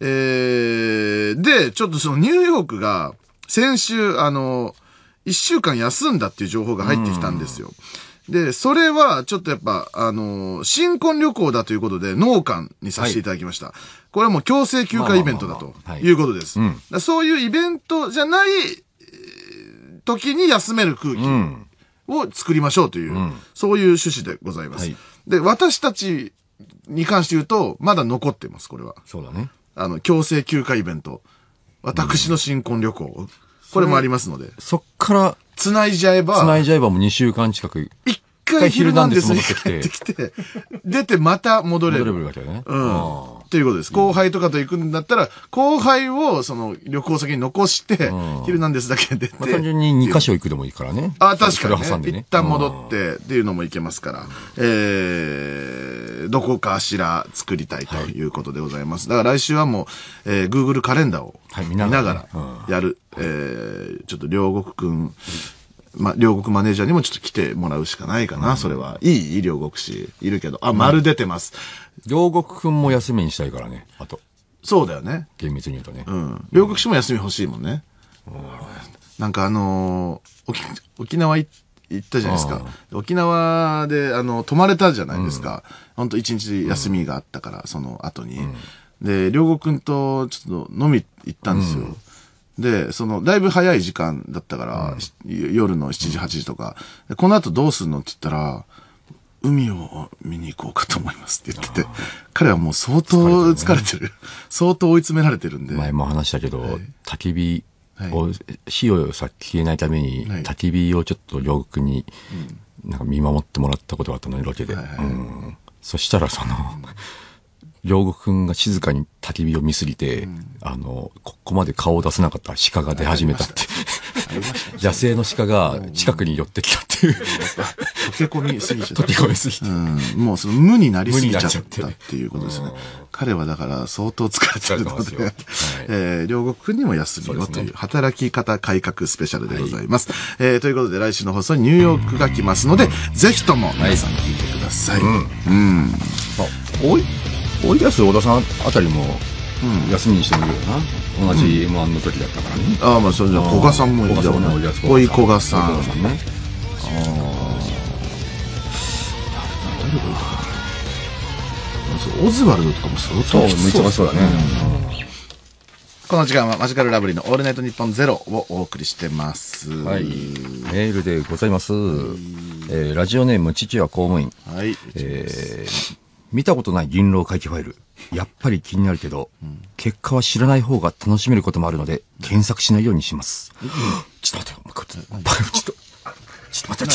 で、ちょっとそのニューヨークが、先週、1週間休んだっていう情報が入ってきたんですよ。で、それは、ちょっとやっぱ、新婚旅行だということで、農館にさせていただきました。これはもう強制休暇イベントだということです。そういうイベントじゃない時に休める空気を作りましょうという、そういう趣旨でございます。で、私たちに関して言うと、まだ残ってます、これは。 そうだね。 強制休暇イベント。私の新婚旅行。これもありますので。 そっから、 繋いじゃえばもう2週間近く。 一回ヒルナンデスに帰ってきて、出てまた戻れる。 戻れるわけだね。 ということです。後輩とかと行くんだったら、後輩をその旅行先に残して、ヒルナンデスだけ出て。 単純に2カ所行くでもいいからね。 確かにね。一旦戻ってっていうのもいけますから。どこかしら作りたいということでございます。だから来週はもう、Google カレンダーを見ながらやる。ちょっと両国くん、両国マネージャーにもちょっと来てもらうしかないかな、それは。いい両国氏いるけど。丸出てます。 両国くんも休みにしたいからね、あと。 そうだよね。 厳密に言うとね。 両国氏も休み欲しいもんね。なんか沖縄行ったじゃないですか。沖縄で、泊まれたじゃないですか。ほんと一日休みがあったから、その後に。で、両国くんとちょっと飲み行ったんですよ。で、だいぶ早い時間だったから、夜の7時、8時とか、この後どうすんのって言ったら、海を見に行こうかと思いますって言ってて、彼はもう相当疲れてる。相当追い詰められてるんで。 前も話したけど、焚き火を、火を消えないために、焚き火をちょっと両国に、なんか見守ってもらったことがあったのに、ロケで。そしたら両国くんが静かに焚き火を見すぎて、ここまで顔を出せなかった鹿が出始めたって。野生の鹿が近くに寄ってきたっていう。 溶け込みすぎちゃった。 溶け込みすぎて。 もう無になりすぎちゃったっていうことですね。彼はだから相当疲れてるので、両国くんにも休みをという働き方改革スペシャルでございます。ということで来週の放送にニューヨークが来ますので、ぜひとも皆さん聞いてください。 おいやす小田さんあたりも休みにしてもいるよな。同じ M1 の時だったからね。 それじゃ古賀さんもいるじゃん。おい古賀さん。ね。誰がいたかな。オズワルドとかも相当きつそう。 めっちゃそうだね。 この時間はマジカルラブリーのオールナイトニッポンゼロをお送りしてます。 はい。メールでございます。ラジオネーム父は公務員。 はい。 見たことない銀狼回帰ファイル。やっぱり気になるけど、結果は知らない方が楽しめることもあるので、検索しないようにします。ちょっと待ってよ。ちょっと待って。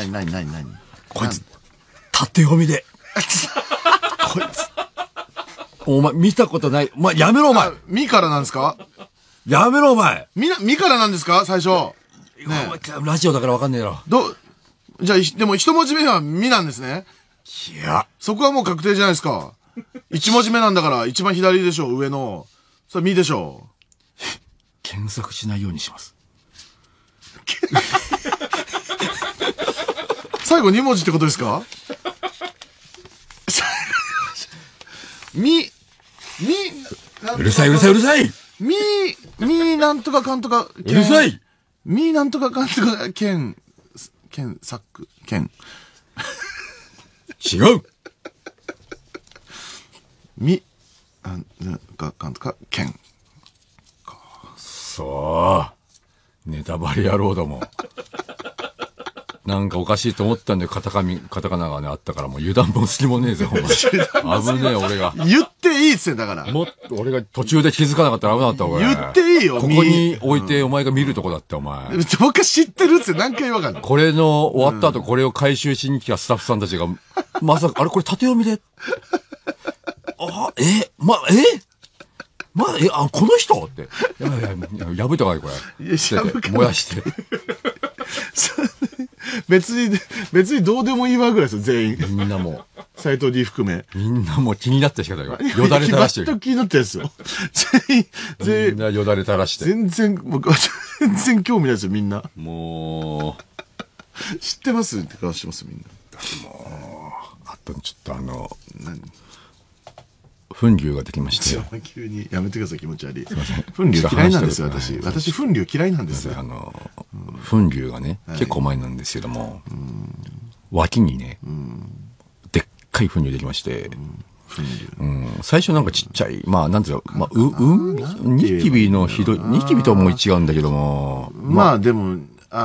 何こいつ、縦読みで。こいつ。お前、見たことない。お前、やめろ、お前。 ミからなんですか？ やめろ、お前。 ミからなんですか最初。 ラジオだからわかんねえだろ。 じゃあ、でも一文字目はミなんですね。 いや。 そこはもう確定じゃないですか。一文字目なんだから一番左でしょ、上の。それミでしょ。 検索しないようにします。 最後2文字ってことですか？ うるさい。 なんとかかんとか、 うるさいなんとかかんとか、サック、 違うなんかかんとか、 ネタバレ野郎ども。なんかおかしいと思ったんで、カタカナがね、あったからもう油断も隙もねえぜ、お前。危ねえ、俺が。 言っていいっすよ、だから。 俺が途中で気づかなかったら危なかった、俺。 言っていいよ、 ここに置いて、お前が見るとこだって、お前。 僕は知ってるっつって何回言わかんない。 これの終わった後、これを回収しに来たスタッフさんたちが、まさか、あれこれ縦読みで。この人って。破いたかい、これ。燃やして。 別にどうでもいいわぐらいですよ、全員。 みんなも斎藤 D 含め。 みんなもう気になって仕方が。よだれ垂らしてる。 気になってるんですよ。全員。 みんなよだれ垂らして。 全然興味ないですよ、みんな。 もう。知ってますって顔してます、みんな。 あとちょっと粉流ができまして。 急にやめてください、気持ち悪い。粉流嫌いなんですよ、私。私、粉流嫌いなんですよ。 粉流がね、結構前なんですけども、脇にね、でっかい粉流できまして、最初なんかちっちゃい、まあ、なんていうの、ニキビのひどい、ニキビとはもう違うんだけども。 まあ、でも、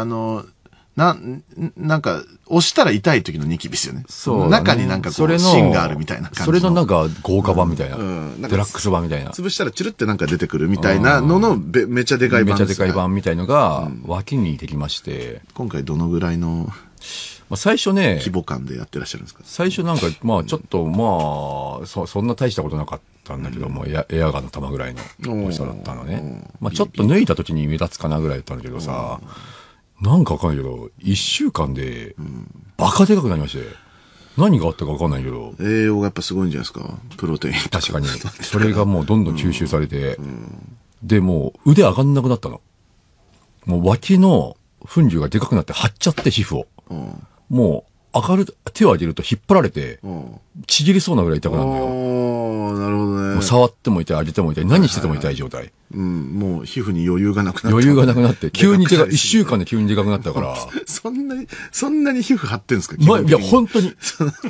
なんか、押したら痛い時のニキビですよね。そう。中になんかこう、芯があるみたいな感じ。 それのなんか豪華版みたいな。デラックス版みたいな。 潰したらチュルってなんか出てくるみたいなののめちゃでかい版。 めちゃでかい版みたいのが脇にできまして。 今回どのぐらいの最初ね、 規模感でやってらっしゃるんですか？ 最初なんか、まあちょっとまあ、そんな大したことなかったんだけども、エアガンの玉ぐらいの大きさだったのね。まあちょっと脱いだ時に目立つかなぐらいだったんだけどさ、なんかわかんないけど、1週間で、バカでかくなりまして、何があったかわかんないけど。 栄養がやっぱすごいんじゃないですか、プロテイン。 確かに。それがもうどんどん吸収されて、で、もう腕上がんなくなったの。もう脇の粉瘤がでかくなって張っちゃって皮膚を。もう、手を上げると引っ張られて、ちぎりそうなぐらい痛くなるのよ。 なるほどね。 もう触っても痛い、上げても痛い、何してても痛い状態。 もう皮膚に余裕がなくなった。 余裕がなくなって、急に1週間で急にでかくなったから。 そんなに皮膚張ってんですか？ いや、本当に。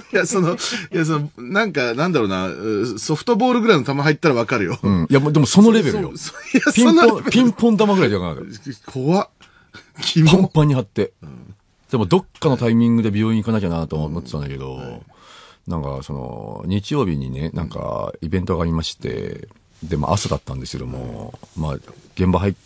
なんか、なんだろうな、ソフトボールぐらいの球入ったらわかるよ。 いや、でもそのレベルよ。ピンポン玉ぐらいでかくなる。 怖っ。 パンパンに張って。でもどっかのタイミングで病院行かなきゃなと思ってたんだけど、なんか日曜日にね、なんかイベントがありまして、で、まあ朝だったんですけども、まあ現場入って、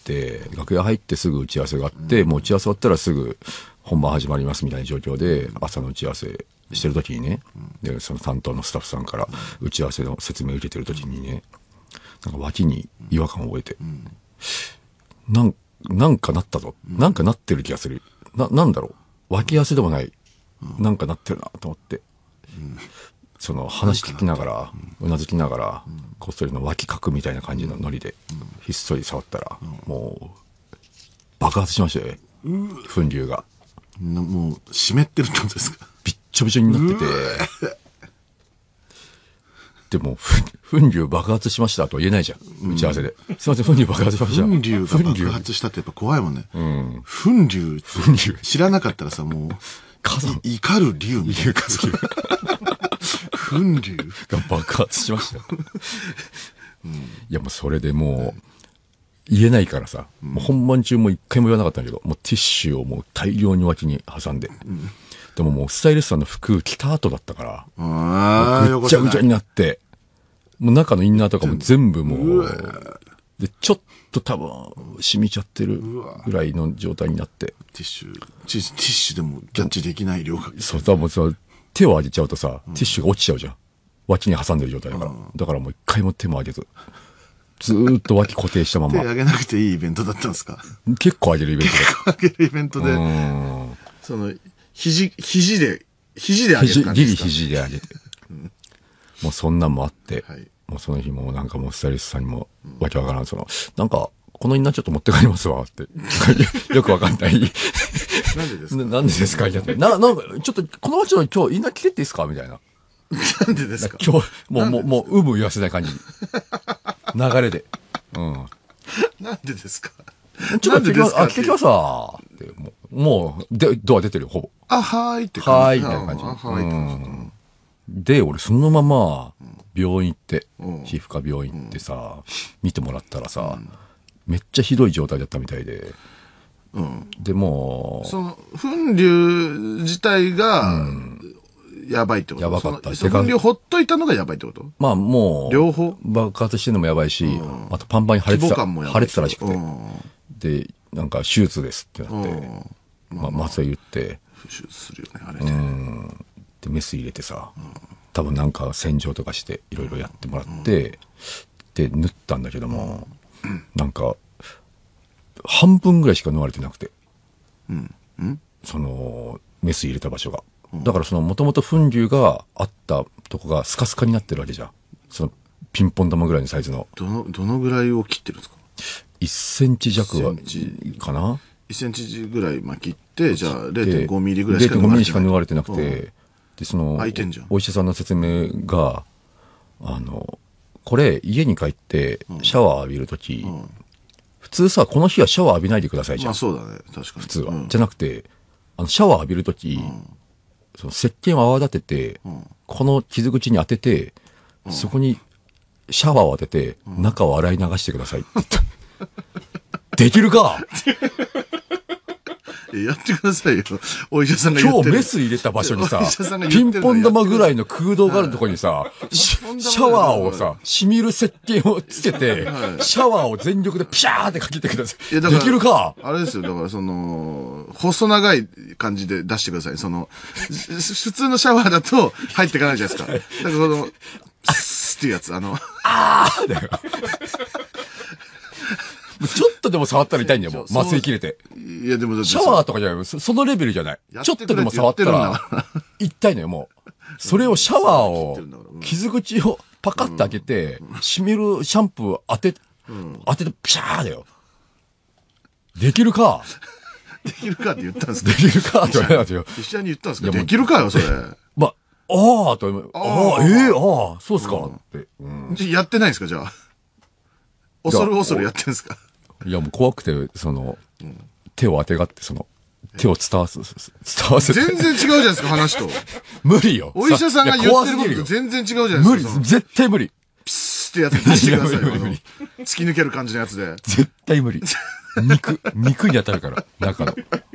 楽屋入ってすぐ打ち合わせがあって、もう打ち合わせ終わったらすぐ本番始まりますみたいな状況で、朝の打ち合わせしてる時にね、で、その担当のスタッフさんから打ち合わせの説明を受けてる時にね、なんか脇に違和感を覚えて、なんかなったぞ。なんかなってる気がする。なんだろう。脇汗でもない。なんかなってるなと思って。話聞きながら、うなずきながら、こっそりの脇かくみたいな感じのノリで、ひっそり触ったら、もう、爆発しましたよ。粉瘤が。 もう、湿ってるってことですか？ びっちょびちょになってて。でも、粉瘤爆発しましたとは言えないじゃん。打ち合わせで。すいません、粉瘤爆発しました。 粉瘤が爆発したってやっぱ怖いもんね。粉瘤知らなかったらさ、もう、怒る竜みたいな。粉瘤が爆発しましたよ。いや、もうそれでもう、言えないからさ、もう本番中も一回も言わなかったんだけど、もうティッシュをもう大量に脇に挟んで。でももうスタイリストさんの服着た後だったから、ぐっちゃぐちゃになって、もう中のインナーとかも全部もう、で、ちょっと多分染みちゃってるぐらいの状態になって。 ティッシュでもキャッチできない量が。 そう、多分さ、手を上げちゃうとさ、ティッシュが落ちちゃうじゃん。脇に挟んでる状態だから。だからもう一回も手も上げず。ずーっと脇固定したまま。 手上げなくていいイベントだったんですか？ 結構上げるイベントで。 結構上げるイベントで。肘で上げる感じですか？ ギリ肘で上げて。もうそんなんもあって、もうその日もなんかもうスタイリストさんにもわけわからん、なんか、このインナーちょっと持って帰りますわって。よくわかんない。 なんでですか？ なんでですか？なんか、ちょっと、この街の今日インナー着てっていいですかみたいな。 なんでですか？ 今日、もう、有無言わせない感じ。流れで。 なんでですか？ ちょっと着てきますわって。もう、ドア出てるよ、ほぼ。 はーいって感じ。 はーい、みたいな感じ。で、俺そのまま、病院行って、皮膚科病院行ってさ、見てもらったらさ、めっちゃひどい状態だったみたいで。でも、 粉瘤自体が、やばいってこと？ やばかった。 粉瘤ほっといたのがやばいってこと？ まあもう、 両方爆発してるのもやばいし、あとパンパンに腫れてたらしくて。で、なんか手術ですってなって、まあ、麻酔言って、 手術するよね、あれね。 で、メス入れてさ、多分なんか洗浄とかして、いろいろやってもらって、で、縫ったんだけども、なんか、半分ぐらいしか縫われてなくて、メス入れた場所が。だからもともと粉瘤があったとこがスカスカになってるわけじゃん。ピンポン玉ぐらいのサイズの。 どのぐらいを切ってるんですか ？1センチ弱はかな？ 1センチぐらい切って、じゃあ 0.5 ミリぐらいしか縫われてなくて、 で、その開いてんじゃん、 お医者さんの説明が、これ、家に帰って、シャワー浴びるとき、普通さ、この日はシャワー浴びないでくださいじゃん。 まあそうだね、確かに。 普通は。じゃなくて、シャワー浴びるとき、その石鹸を泡立てて、この傷口に当てて、そこにシャワーを当てて、中を洗い流してくださいって言った。できるかやってくださいよ。お医者さんが言ってる。 今日メス入れた場所にさ、ピンポン玉ぐらいの空洞があるところにさ、シャワーをさ、染みる石鹸をつけて、シャワーを全力でピシャーってかけてください。できるかあれですよ、だから細長い感じで出してください。普通のシャワーだと入っていかないじゃないですか。だからスッっていうやつ、 あーだよ。ちょっとでも触ったら痛いんだよ、もう。麻酔切れて。 いや、でもシャワーとかじゃない、そのレベルじゃない。ちょっとでも触ったら、痛いのよ、もう。それをシャワーを、傷口をパカッて開けて、染みるシャンプー当てて、ピシャーだよ。できるかできるかって言ったんですか？ できるかって言われたんですよ。 医者に言ったんですか？できるかよ、それ。 まあ、ああ、そうっすかって。 やってないんですか、じゃあ。恐るやってんですか？ いや、もう怖くて、手を当てがって、手を伝わせて。 全然違うじゃないですか、話と。 無理よ。 お医者さんが言ってることと全然違うじゃないですか。 無理、絶対無理。 ピスってやつ出してくださいよ。突き抜ける感じのやつで。 絶対無理。肉に当たるから、中の。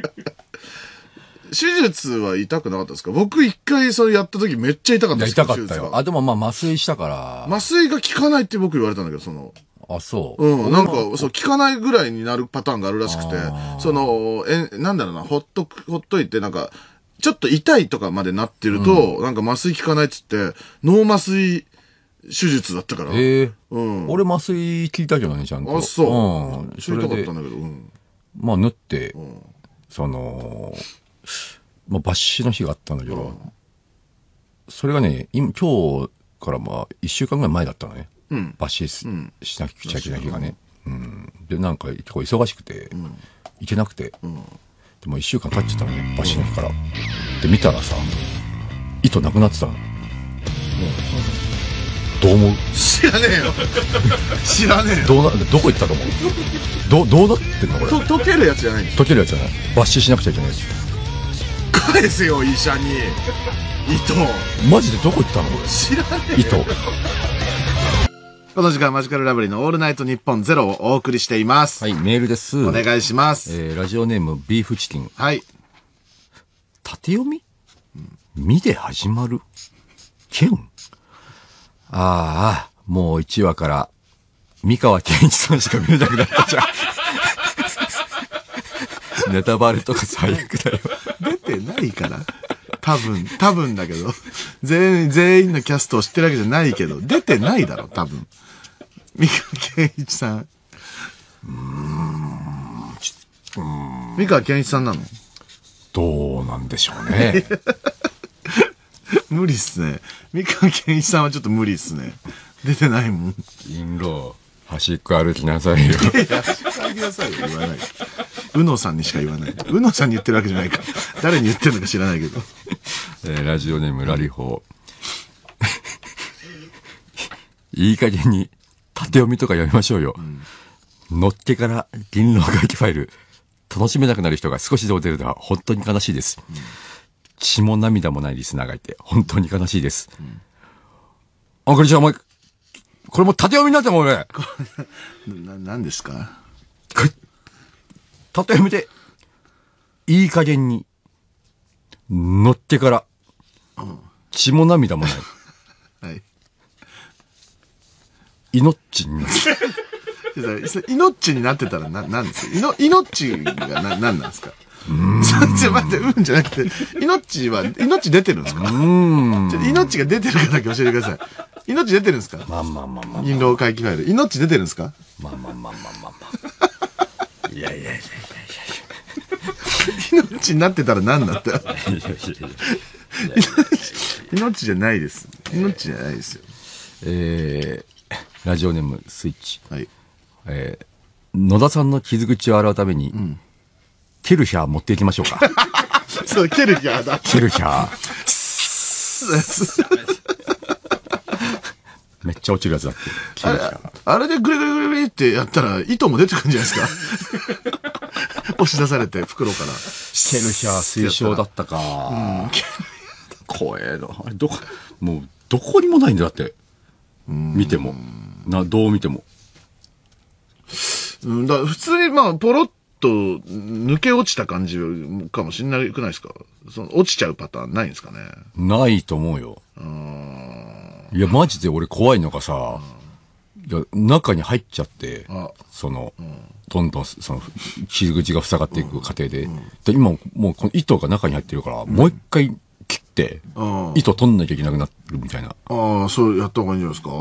手術は痛くなかったですか？僕一回それやった時めっちゃ痛かったです。 痛かったよ。でもまあ麻酔したから。 麻酔が効かないって僕言われたんだけど、 あ、そう。 なんか、効かないぐらいになるパターンがあるらしくて、なんだろうな、ほっといて、なんか、ちょっと痛いとかまでなってると、なんか麻酔効かないっつって、脳麻酔手術だったから。 俺麻酔効いたじゃない、ちゃんと。 あ、そう。それ痛かったんだけど、 まあ縫って、まあ抜歯の日があったんだけど、それがね、今日からまあ1週間ぐらい前だったのね。抜歯しなきゃいけない日がね。で、なんか結構忙しくて、行けなくて。でも1週間経っちゃったのね、抜歯の日から。で、見たらさ、糸なくなってたの。どう思う？ 知らねえよ。知らねえよ。 どこ行ったと思う？どうなってんのこれ。 溶けるやつじゃないの？ 溶けるやつじゃない。抜歯しなくちゃいけないやつ。 返せよ、医者に。糸。 マジでどこ行ったのこれ。 知らねえよ。 糸。 この時間マジカルラブリーのオールナイトニッポンゼロをお送りしています。 はい、メールです。 お願いします。 ラジオネームビーフチキン。 はい。 縦読み？みで始まる剣？ああ、もう1話から三河健一さんしか見れなくなったじゃん。ネタバレとか最悪だよ。 出てないから。多分だけど。全員のキャストを知ってるわけじゃないけど、出てないだろ、多分。三河健一さん。三河健一さんなの？ どうなんでしょうね。 無理っすね。三河健一さんはちょっと無理っすね。出てないもん。 印籠、端っこ歩きなさいよ。 端っこ歩きなさいよ、言わない。うのさんにしか言わない。うのさんに言ってるわけじゃないか。誰に言ってるのか知らないけど。 ラジオネームラリホー。いい加減に縦読みとか読みましょうよ。のっけから銀狼回帰ファイル。楽しめなくなる人が少しでも出るのは本当に悲しいです。血も涙もないリスナーがいて本当に悲しいです。あ、これじゃあお前、これも縦読みになっても俺。 何ですか？ これ、縦読みで、いい加減に、のっけから、血も涙もない。 はい。 命になる。 命になってたら何ですか？命が何なんですか？待って、じゃなくて、命出てるんですか？命が出てるかだけ教えてください。命出てるんですか？ まあ。 銀狼回帰ファイル。命出てるんですか？ まあ。いや。 命になってたら何だった？命じゃないです。命じゃないですよ。 ラジオネームスイッチ。 はい。 野田さんの傷口を洗うために、ケルヒャー持っていきましょうか。 そう、ケルヒャーだ。 ケルヒャー。 スのやつ。 めっちゃ落ちるやつだって。 あれでグリグリグリグリってやったら糸も出てくるんじゃないですか。押し出されて袋から。 ケルヒャー推奨だったか。怖えの。あれもうどこにもないんだよだって。見ても。どう見ても。 だ普通にポロッと抜け落ちた感じかもしれないくないですか？落ちちゃうパターンないんですかね？ ないと思うよ。いや、マジで俺怖いのがさ、いや中に入っちゃって、どんどん傷口が塞がっていく過程で、で今もうこの糸が中に入ってるから、もう一回切って、糸取んなきゃいけなくなるみたいな。 ああ、そうやった方がいいんじゃないですか？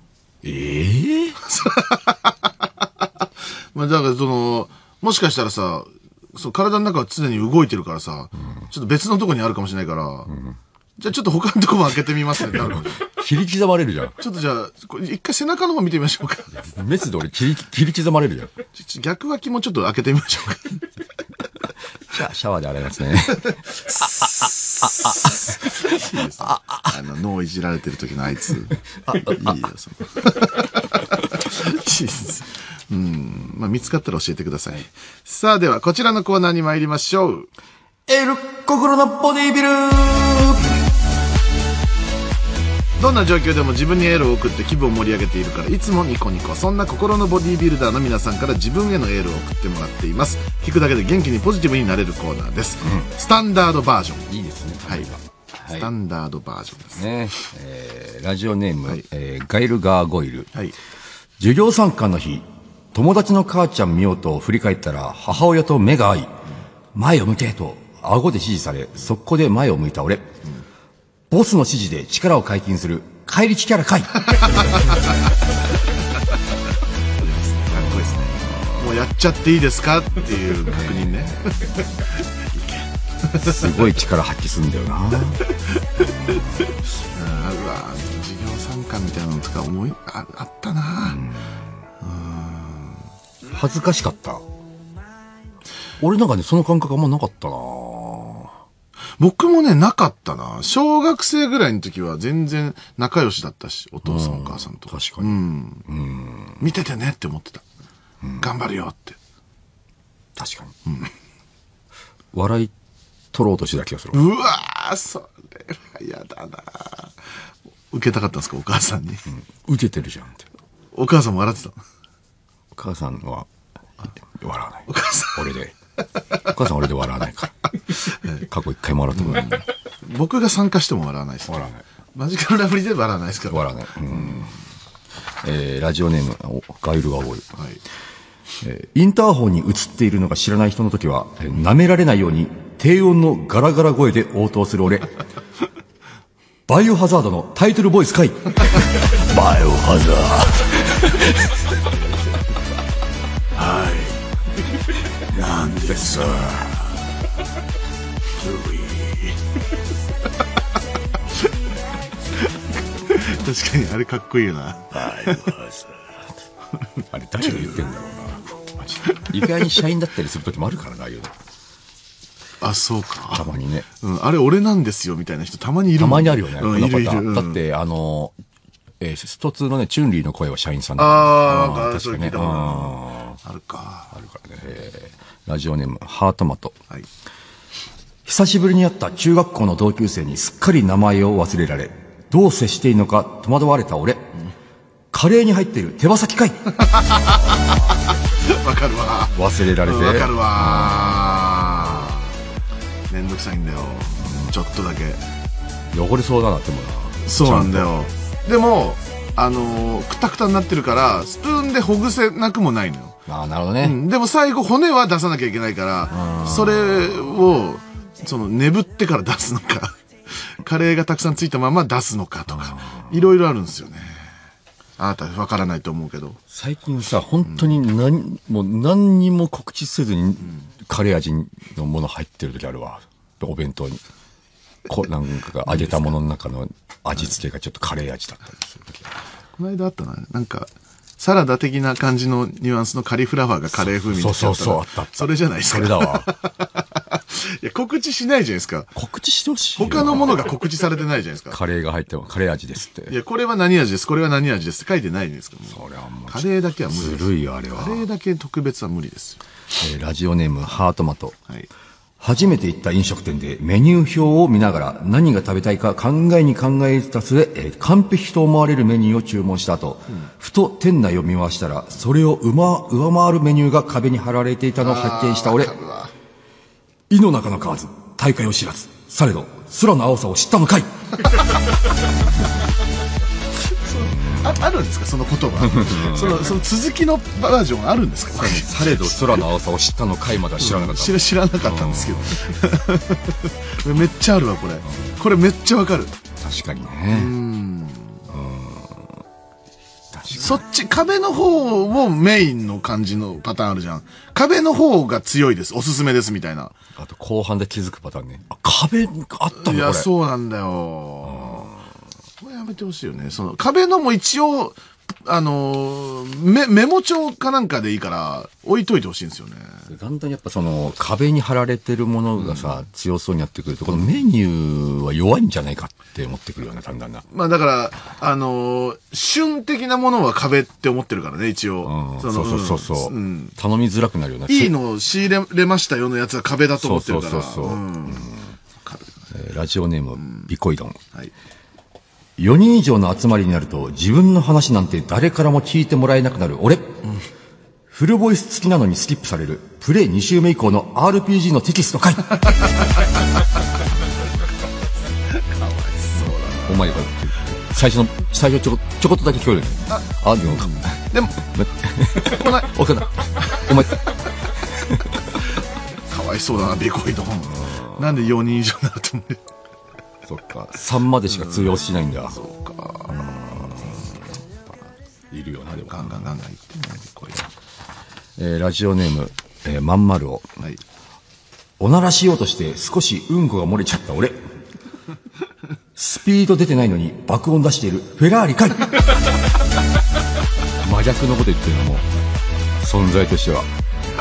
だからもしかしたらさ、体の中は常に動いてるからさ、ちょっと別のとこにあるかもしれないから、じゃあちょっと他のとこも開けてみますね。 切り刻まれるじゃん。 ちょっとじゃあ、一回背中の方見てみましょうか。 メスで俺切り刻まれるじゃん。 逆脇もちょっと開けてみましょうか。 シャワーで洗いますね。 脳いじられてる時のあいつ。いいよ、見つかったら教えてください。さあ、では、こちらのコーナーに参りましょう。 エール、心のボディビル。 どんな状況でも自分にエールを送って気分を盛り上げているからいつもニコニコ。そんな心のボディビルダーの皆さんから自分へのエールを送ってもらっています。聞くだけで元気にポジティブになれるコーナーです。スタンダードバージョン。 いいですね。 はい。スタンダードバージョンですね。ラジオネーム、ガイルガーゴイル。 はい。 授業参観の日、友達の母ちゃん見ようと振り返ったら母親と目が合い、前を向けと顎で指示され、速攻で前を向いた俺。ボスの指示で力を解禁する怪力キャラかい。かっこいいですね。もうやっちゃっていいですかっていう確認ね。 すごい力発揮するんだよな。 授業参観みたいなのとかあったな。 恥ずかしかった。俺なんかね、その感覚あんまなかったな。 僕もね、なかったな。小学生ぐらいの時は全然仲良しだったし、お父さんお母さんと。 確かに。 見ててねって思ってた。頑張るよって。 確かに。笑い取ろうとしてた気がする。 うわー、それは嫌だな。受けたかったんですか、お母さんに。 受けてるじゃんって。 お母さんも笑ってた。 お母さんは笑わない。 お母さん俺で。お母さん俺で笑わないから。過去一回も笑ってもらう。 僕が参加しても笑わないです。 笑わない。 マジカルラブリーで笑わないですから。 笑わない。ラジオネーム、ガイルが多い。インターホンに映っているのが知らない人の時は、舐められないように低音のガラガラ声で応答する俺。バイオハザードのタイトルボイスかい。バイオハザード。 はい。なんですか。確かにあれかっこいいよな。 あれ誰が言ってんだろうな。意外に社員だったりする時もあるからな、いうの。 あ、そうか。 たまにね。 あれ俺なんですよみたいな人たまにいる。 たまにあるよね。このパターン。 いる。 だってスト2のね、チュンリーの声は社員さんだ。 確かにね。あるか。 あるからね。ラジオネーム、ハートマト。 はい。 久しぶりに会った中学校の同級生にすっかり名前を忘れられ、どう接していいのか戸惑われた俺。カレーに入っている手羽先かい。 わかるわ。 忘れられて。 わかるわ。めんどくさいんだよ。ちょっとだけ。 汚れそうだなって思うな。 そうなんだよ。でも、くたくたになってるから、スプーンでほぐせなくもないのよ。 ああ、なるほどね。 でも最後骨は出さなきゃいけないから、それを、眠ってから出すのか、カレーがたくさんついたまま出すのかとか、いろいろあるんですよね。あなたわからないと思うけど。 最近さ、本当にもう何にも告知せずに、カレー味のもの入ってる時あるわ。お弁当に。なんか揚げたものの中の味付けがちょっとカレー味だったりする時。 この間あったな。なんか、サラダ的な感じのニュアンスのカリフラワーがカレー風味になっちゃった。 そう、あった。 それじゃないですか。 それだわ。 いや、告知しないじゃないですか。 告知してほしい。 他のものが告知されてないじゃないですか。 カレーが入っても、カレー味ですって。 いや、これは何味です、これは何味ですって書いてないんですか。 それはもう。 カレーだけは無理です。 ずるいよ、あれは。 カレーだけ特別は無理です。 ラジオネーム、ハートマト。 はい。 初めて行った飲食店でメニュー表を見ながら何が食べたいか考えた末、完璧と思われるメニューを注文した後、ふと店内を見回したら、それを上回るメニューが壁に貼られていたのを発見した俺、井の中の蛙、大海を知らず、されど、空の青さを知ったのかい。 あるんですか、その言葉。その続きのバージョンあるんですか。 されど空の青さを知ったのかいまでは知らなかった。 知らなかったんですけど。めっちゃあるわ、これ。これめっちゃわかる。 確かにね。 そっち、壁の方をメインの感じのパターンあるじゃん。壁の方が強いです。おすすめですみたいな。 あと後半で気づくパターンね。あ、壁があったのこれ。 いや、そうなんだよ。これやめてほしいよね。その壁のも一応、メモ帳かなんかでいいから置いといてほしいんですよね。 だんだんやっぱその壁に貼られてるものがさ、強そうになってくると、このメニューは弱いんじゃないかって思ってくるよね、だんだんな。 まあだから、旬的なものは壁って思ってるからね、一応。 そう。頼みづらくなるよね。 いいのを仕入れましたよのやつは壁だと思ってるから。 ラジオネーム、ビコイドン。 はい。 4人以上の集まりになると自分の話なんて誰からも聞いてもらえなくなる俺、フルボイス付きなのにスキップされるプレイ2周目以降の RPG のテキストかい。かわいそうだ。お前が最初ちょこっとだけ聞こえるね。 でもお前かわいそうだな、ビコイドン。なんで4人以上になると思う。 そっか、3までしか通用しないんだ。 そうか。 いるよな、でも。 ガンガン言ってね、これ。ラジオネーム、まんまるを。 はい。 おならしようとして少しうんこが漏れちゃった俺。スピード出てないのに爆音出しているフェラーリかい。真逆のこと言ってるのも、存在としては。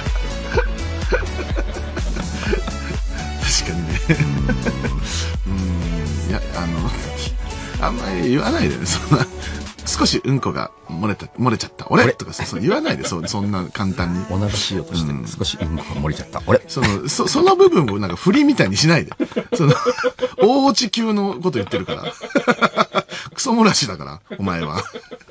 確かにね。いや、あんまり言わないでね、そんな。少しうんこが漏れちゃった。俺とかそう言わないで、そんな簡単に。 おならしようとして、少しうんこが漏れちゃった。俺。 その部分をなんか振りみたいにしないで。大落ち級のこと言ってるから。クソ漏らしだから、お前は。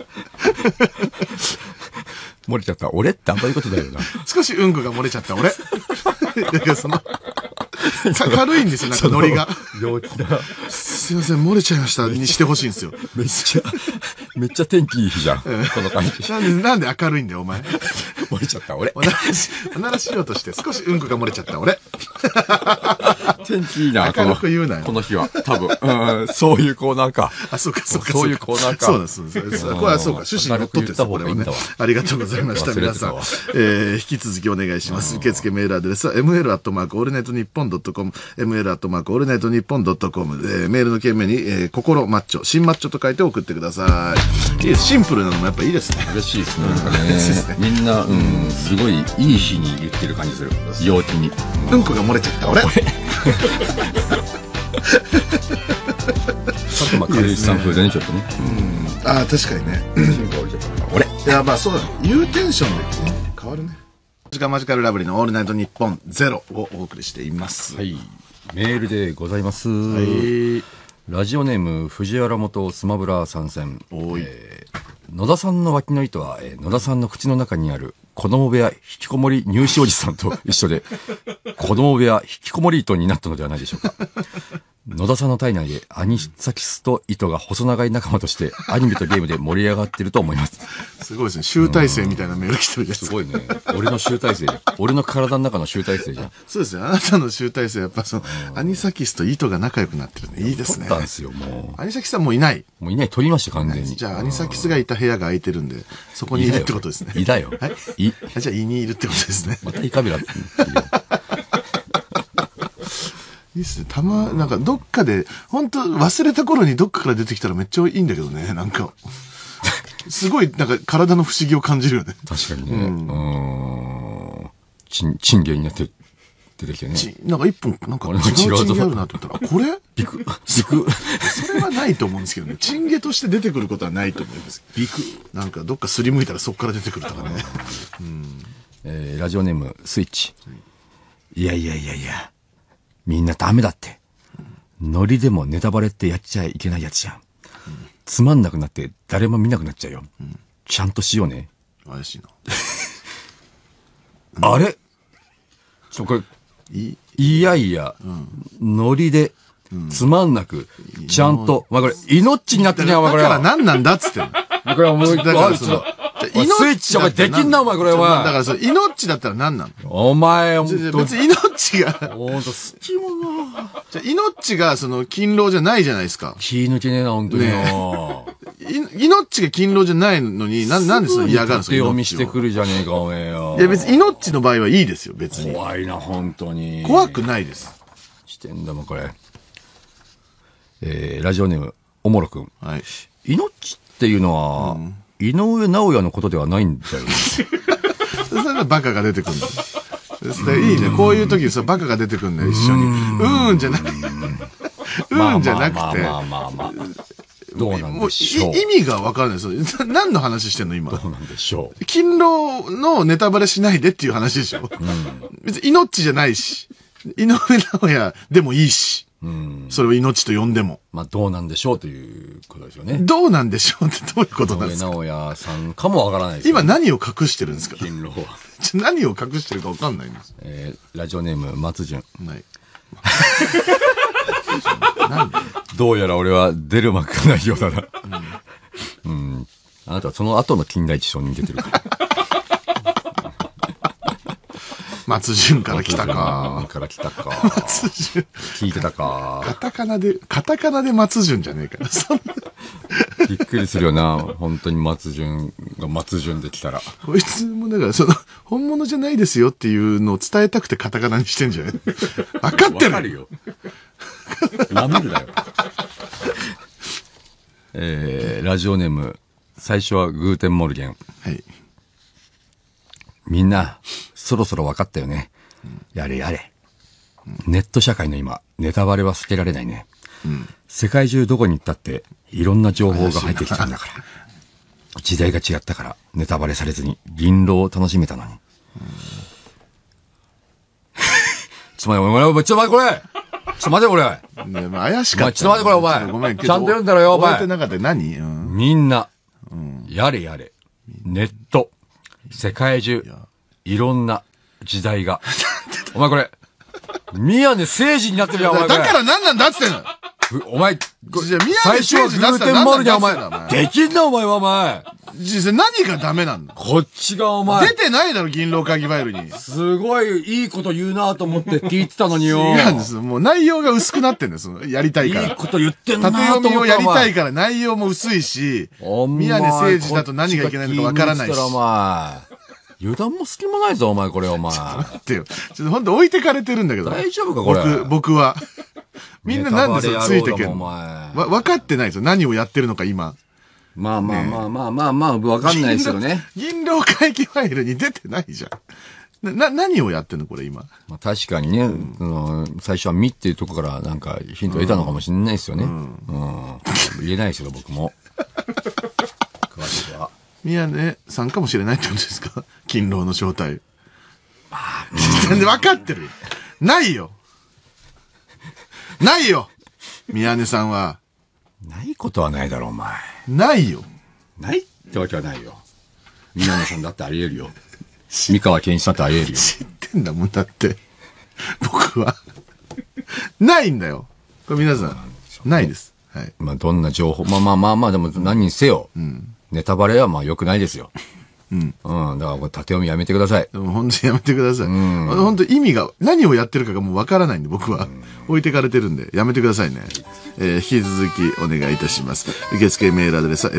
漏れちゃった。俺ってあんまりことだよな。 少しうんこが漏れちゃった。俺。だから軽いんですよ、なんかノリが。 陽気だ。 すいません、漏れちゃいましたにしてほしいんですよ。 めっちゃ天気いい日じゃん。この感じ。 なんで明るいんだよ、お前。 漏れちゃった、俺。 おならしようとして少しうんこが漏れちゃった、俺。 天気いいな、 明るく言うなよ。 この日は。多分。そういうコーナーか。 あ、そうか。 そういうコーナーか。 そうです。これはそうか。趣旨にのっとってこれはね。ありがとうございました、皆さん。引き続きお願いします。受付メールアドレスは ml@allnightnippon.com、ml@allnightnippon.com、メールの件名に、心マッチョ、新マッチョと書いて送ってください。いいです。シンプルなのもやっぱいいですね。 嬉しいですね。みんな、すごいいい日に言ってる感じする。陽気に。 うんこが漏れちゃった、俺。 佐久間軽一さん風でね、ちょっとね。 ああ、確かにね。 俺。 いや、まあそうだ。言うテンションで変わるね。時間マジカルラブリーのオールナイトニッポンゼロをお送りしています。 はい。メールでございます。 はい。 ラジオネーム藤原元スマブラ参戦。 おい。 野田さんの脇の糸は、野田さんの口の中にある子供部屋引きこもり入試おじさんと一緒で、子供部屋引きこもり糸になったのではないでしょうか。野田さんの体内でアニサキスと糸が細長い仲間としてアニメとゲームで盛り上がってると思います。 すごいですね。集大成みたいなメール来てるじゃん。 すごいね。俺の集大成じゃん。俺の体の中の集大成じゃん。 そうですよ。あなたの集大成やっぱアニサキスと糸が仲良くなってるね。いいですね。 取ったんですよ、もう。アニサキスはもういない。 もういない。取りました、完全に。 じゃあ、アニサキスがいた部屋が空いてるんで、そこにいるってことですね。 いだよ。 はい。じゃあ、胃にいるってことですね。 またイカビラって言うよ。 いいっすね。なんかどっかで、本当忘れた頃にどっかから出てきたらめっちゃいいんだけどね、なんか。すごい、なんか体の不思議を感じるよね。 確かにね。チンゲンになって出てきてね。 なんか一本、なんか違うチンゲあるなと思ったら、これビク。 それはないと思うんですけどね。チンゲとして出てくることはないと思います。ビク。なんかどっかすりむいたらそっから出てくるとかね。 ラジオネーム、スイッチ。いや、みんなダメだって。ノリでもネタバレってやっちゃいけないやつじゃん。つまんなくなって誰も見なくなっちゃうよ。ちゃんとしようね。 怪しいな。あれこれ、いや、ノリで、つまんなく、ちゃんと、これ、命になってんじゃん、お前これ。 だから何なんだっつってんの。 これはもう、だからスイッチお前できんな、お前これは。 だからそれ、命だったら何なの？ お前、 別に命が。 ほんと、好きもな。 じゃ命がその、勤労じゃないじゃないですか。 気抜けねえな、ほんとによ。 命が勤労じゃないのに、なんでその嫌がるんですか？ 読みしてくるじゃねえか、おめえよ。 いや別に命の場合はいいですよ、別に。 怖いな、ほんとに。 怖くないです。 してんだもん、これ。ラジオネーム、おもろくん。 はい。 命っていうのは、井上尚弥のことではないんだよね。 それでバカが出てくるんだ。いいね。こういう時にバカが出てくるんだよ、一緒に。じゃなくて。じゃなくて。 どうなんでしょう。 意味がわからないです。何の話してんの今。 どうなんでしょう。 勤労のネタバレしないでっていう話でしょ。別に命じゃないし、井上尚弥でもいいし。それを命と呼んでも。 どうなんでしょうということですよね。 どうなんでしょうってどういうことなんですか？ 井上尚弥さんかもわからないです、 今何を隠してるんですか？ 勤労は。 何を隠してるかわかんないんです。 ラジオネーム、松潤。 はい。 どうやら俺は出る幕がないようだな。あなたはその後の金田一少に出てるから。 松潤から来たか。 松潤。 聞いてたか。 カタカナで松潤じゃねえから。 びっくりするよな。本当に松潤が松潤できたら。 こいつもだから本物じゃないですよっていうのを伝えたくてカタカナにしてんじゃない？分かってる。 わかるよ。なめるなよ。ラジオネーム、最初はグーテンモルゲン。 はい。 みんな、そろそろ分かったよね。やれ。ネット社会の今、ネタバレは避けられないね。世界中どこに行ったって、いろんな情報が入ってきてるんだから。時代が違ったから、ネタバレされずに、銀狼を楽しめたのに。ちょっと待ってこれね、怪しかった。 ちょっと待ってこれお前。 ごめん、 ちゃんと読んだろよ、お前。 覚えてなかった。何？ みんな、やれ。ネット、世界中、いろんな時代が。お前これ、宮根誠司になってるよ、お前。 だから何なんだっつってんの。 お前、 最初はグーテンモルゲンお前。できんな、お前はお前。 実際何がダメなんだ。 こっちがお前。 出てないだろ、銀狼会議ファイルに。 すごいいいこと言うなと思って聞いてたのによ。 違うんです。もう内容が薄くなってんです。やりたいから。 いいこと言ってんなと思って。 縦読みをやりたいから内容も薄いし、宮根誠司だと何がいけないのかわからないし。 お前。油断も隙もないぞ、お前、これ、お前。 待ってよ。ちょっとほんと置いてかれてるんだけど。 大丈夫か、これ。 僕は。みんななんでそれついてけんの？分かってないですよ。何をやってるのか、今。 まあ、わかんないですよね。 銀狼会議ファイルに出てないじゃん。何をやってんのこれ今。 確かにね、最初はみっていうとこからなんかヒントを得たのかもしれないですよね。言えないですよ、僕も。詳しくは。 宮根さんかもしれないってことですか？勤労の正体。分かってる。ないよ宮根さんは。 ないことはないだろ、お前。 ないよ。 ないってわけはないよ。宮根さんだってあり得るよ。三河健一さんってあり得るよ。 知ってんだもん、だって。僕は。ないんだよ。これ皆さん、ないです。はい。 どんな情報、でも何にせよ。ネタバレは良くないですよ。だからこれ縦読みやめてください。 本当にやめてください。本当意味が、何をやってるかがもうわからないんで、僕は。置いてかれてるんで、やめてくださいね。引き続きお願いいたします。受付メールアドレスは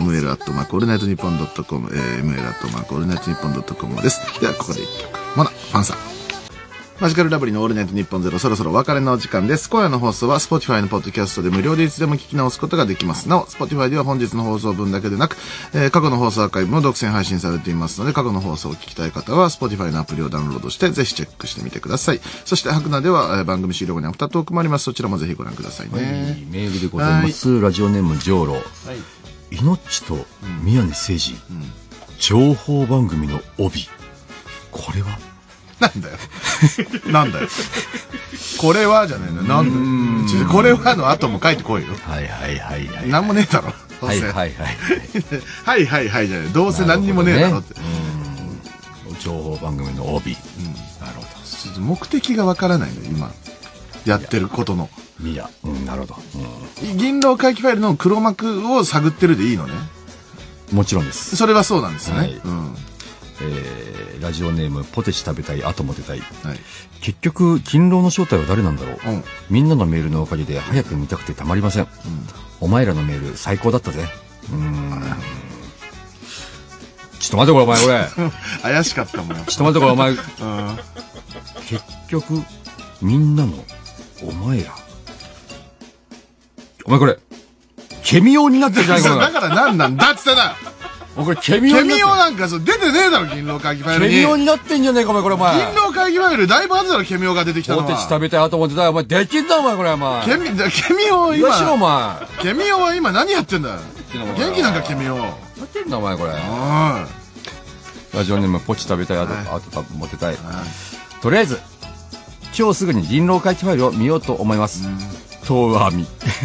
ml@allnightnippon.com、ml@allnightnippon.com です。では、ここで一曲。ファンさん。 マジカルラブリーのオールナイトニッポンゼロ、そろそろお別れのお時間です。今夜の放送は Spotify のポッドキャストで無料でいつでも聞き直すことができます。なお、Spotify では本日の放送分だけでなく、過去の放送アーカイブも独占配信されていますので、過去の放送を聞きたい方は Spotify のアプリをダウンロードしてぜひチェックしてみてください。そしてハクナでは、番組終了後にアフタートークもあります。そちらもぜひご覧くださいね。 メールでございます。ラジオネームジョーロ。いのっちと宮根誠司、情報番組の帯。これはなんだよ。なんだよ。これはじゃねえの。なんだよ。これはの後も書いてこいよ。 はいはいはいはい。 なんもねえだろ。 はいはいはい。 はいはいはいじゃねえ。どうせ何にもねえだろって。 情報番組の帯。なるほど。 ちょっと目的がわからないの、今。やってることの。 なるほど。 銀狼回帰ファイルの黒幕を探ってるでいいのね。 もちろんです。 それはそうなんですよね。 ラジオネームポテチ食べたい後モテたい、結局勤労の正体は誰なんだろう、みんなのメールのおかげで早く見たくてたまりません、お前らのメール最高だったぜ。ちょっと待ってこれお前俺怪しかったもん。 ちょっと待ってこれお前結局みんなのお前らお前これケミオになってるじゃないか。 だから何なんだっつってな。 これケミオなんか出てねえだろ、銀狼会議ファイルに。 ケミオになってんじゃねえかお前これお前。 銀狼会議ファイルだいぶ後だろ、ケミオが出てきたのは。 ポテチ食べたい後も出たいお前できんだお前これお前。 ケミオ今。 お前。 ケミオは今何やってんだよ。元気なんかケミオ。 ふざけんなお前これ。ラジオネームポチ食べたい後モテたい。とりあえず今日すぐに銀狼会議ファイルを見ようと思います。遠網。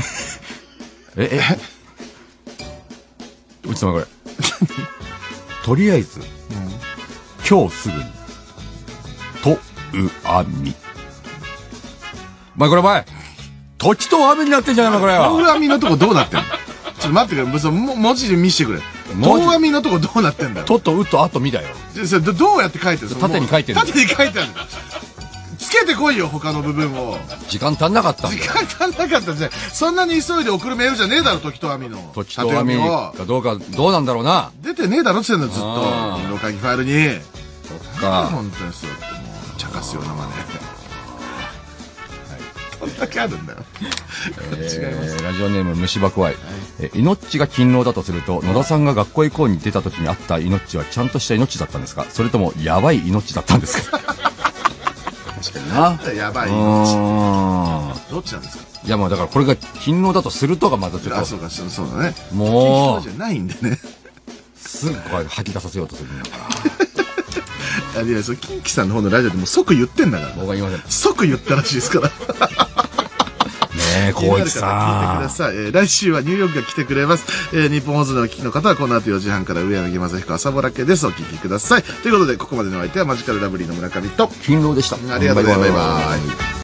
うちのこれ。とりあえず、今日すぐに、とうあみ。お前これお前、時とあみになってんじゃないのこれよ。 とうあみのとこどうなってんの？ちょっと待ってくれ、文字で見せてくれ。とうあみのとこどうなってんだよ。 ととうとあとみだよ。 それどうやって書いてるの？ 縦に書いてる。 縦に書いてある。つけてこいよ、他の部分を。 時間足んなかったんだよ。 時間足んなかったじゃん。そんなに急いで送るメールじゃねえだろ、時とあみの。 時とあみかどうか、どうなんだろうな。 出てねえだろって言ってんだよ、ずっと。銀狼会議ファイルに。 そっか。 本当にそうやってもう、茶化すようなまね。こんだけあるんだよ。違います。 ラジオネーム虫歯怖い。イノッチが勤労だとすると、野田さんが学校へ行こうに出た時にあったイノッチはちゃんとしたイノッチだったんですか？それとも、やばいイノッチだったんですか？確かにな。 やばい命。どっちなんですか？ いや、まあだからこれが勤労だとするとがまたちょっと。 あ、そうか、そうだね。 もう。 じゃないんでね。 すぐこれ吐き出させようとするんだから。 いや、そう、キンキさんの方のラジオでもう即言ってんだから。 僕は言いません。 即言ったらしいですから。 ねえ、こいつさ。 聞いてください。来週はニューヨークが来てくれます。日本放送でお聞きの方はこの後4時半から上柳正彦朝ぼらけです。お聞きください。ということで、ここまでのお相手はマジカルラブリーの村上と、 勤労でした。 ありがとうございます。バイバイ。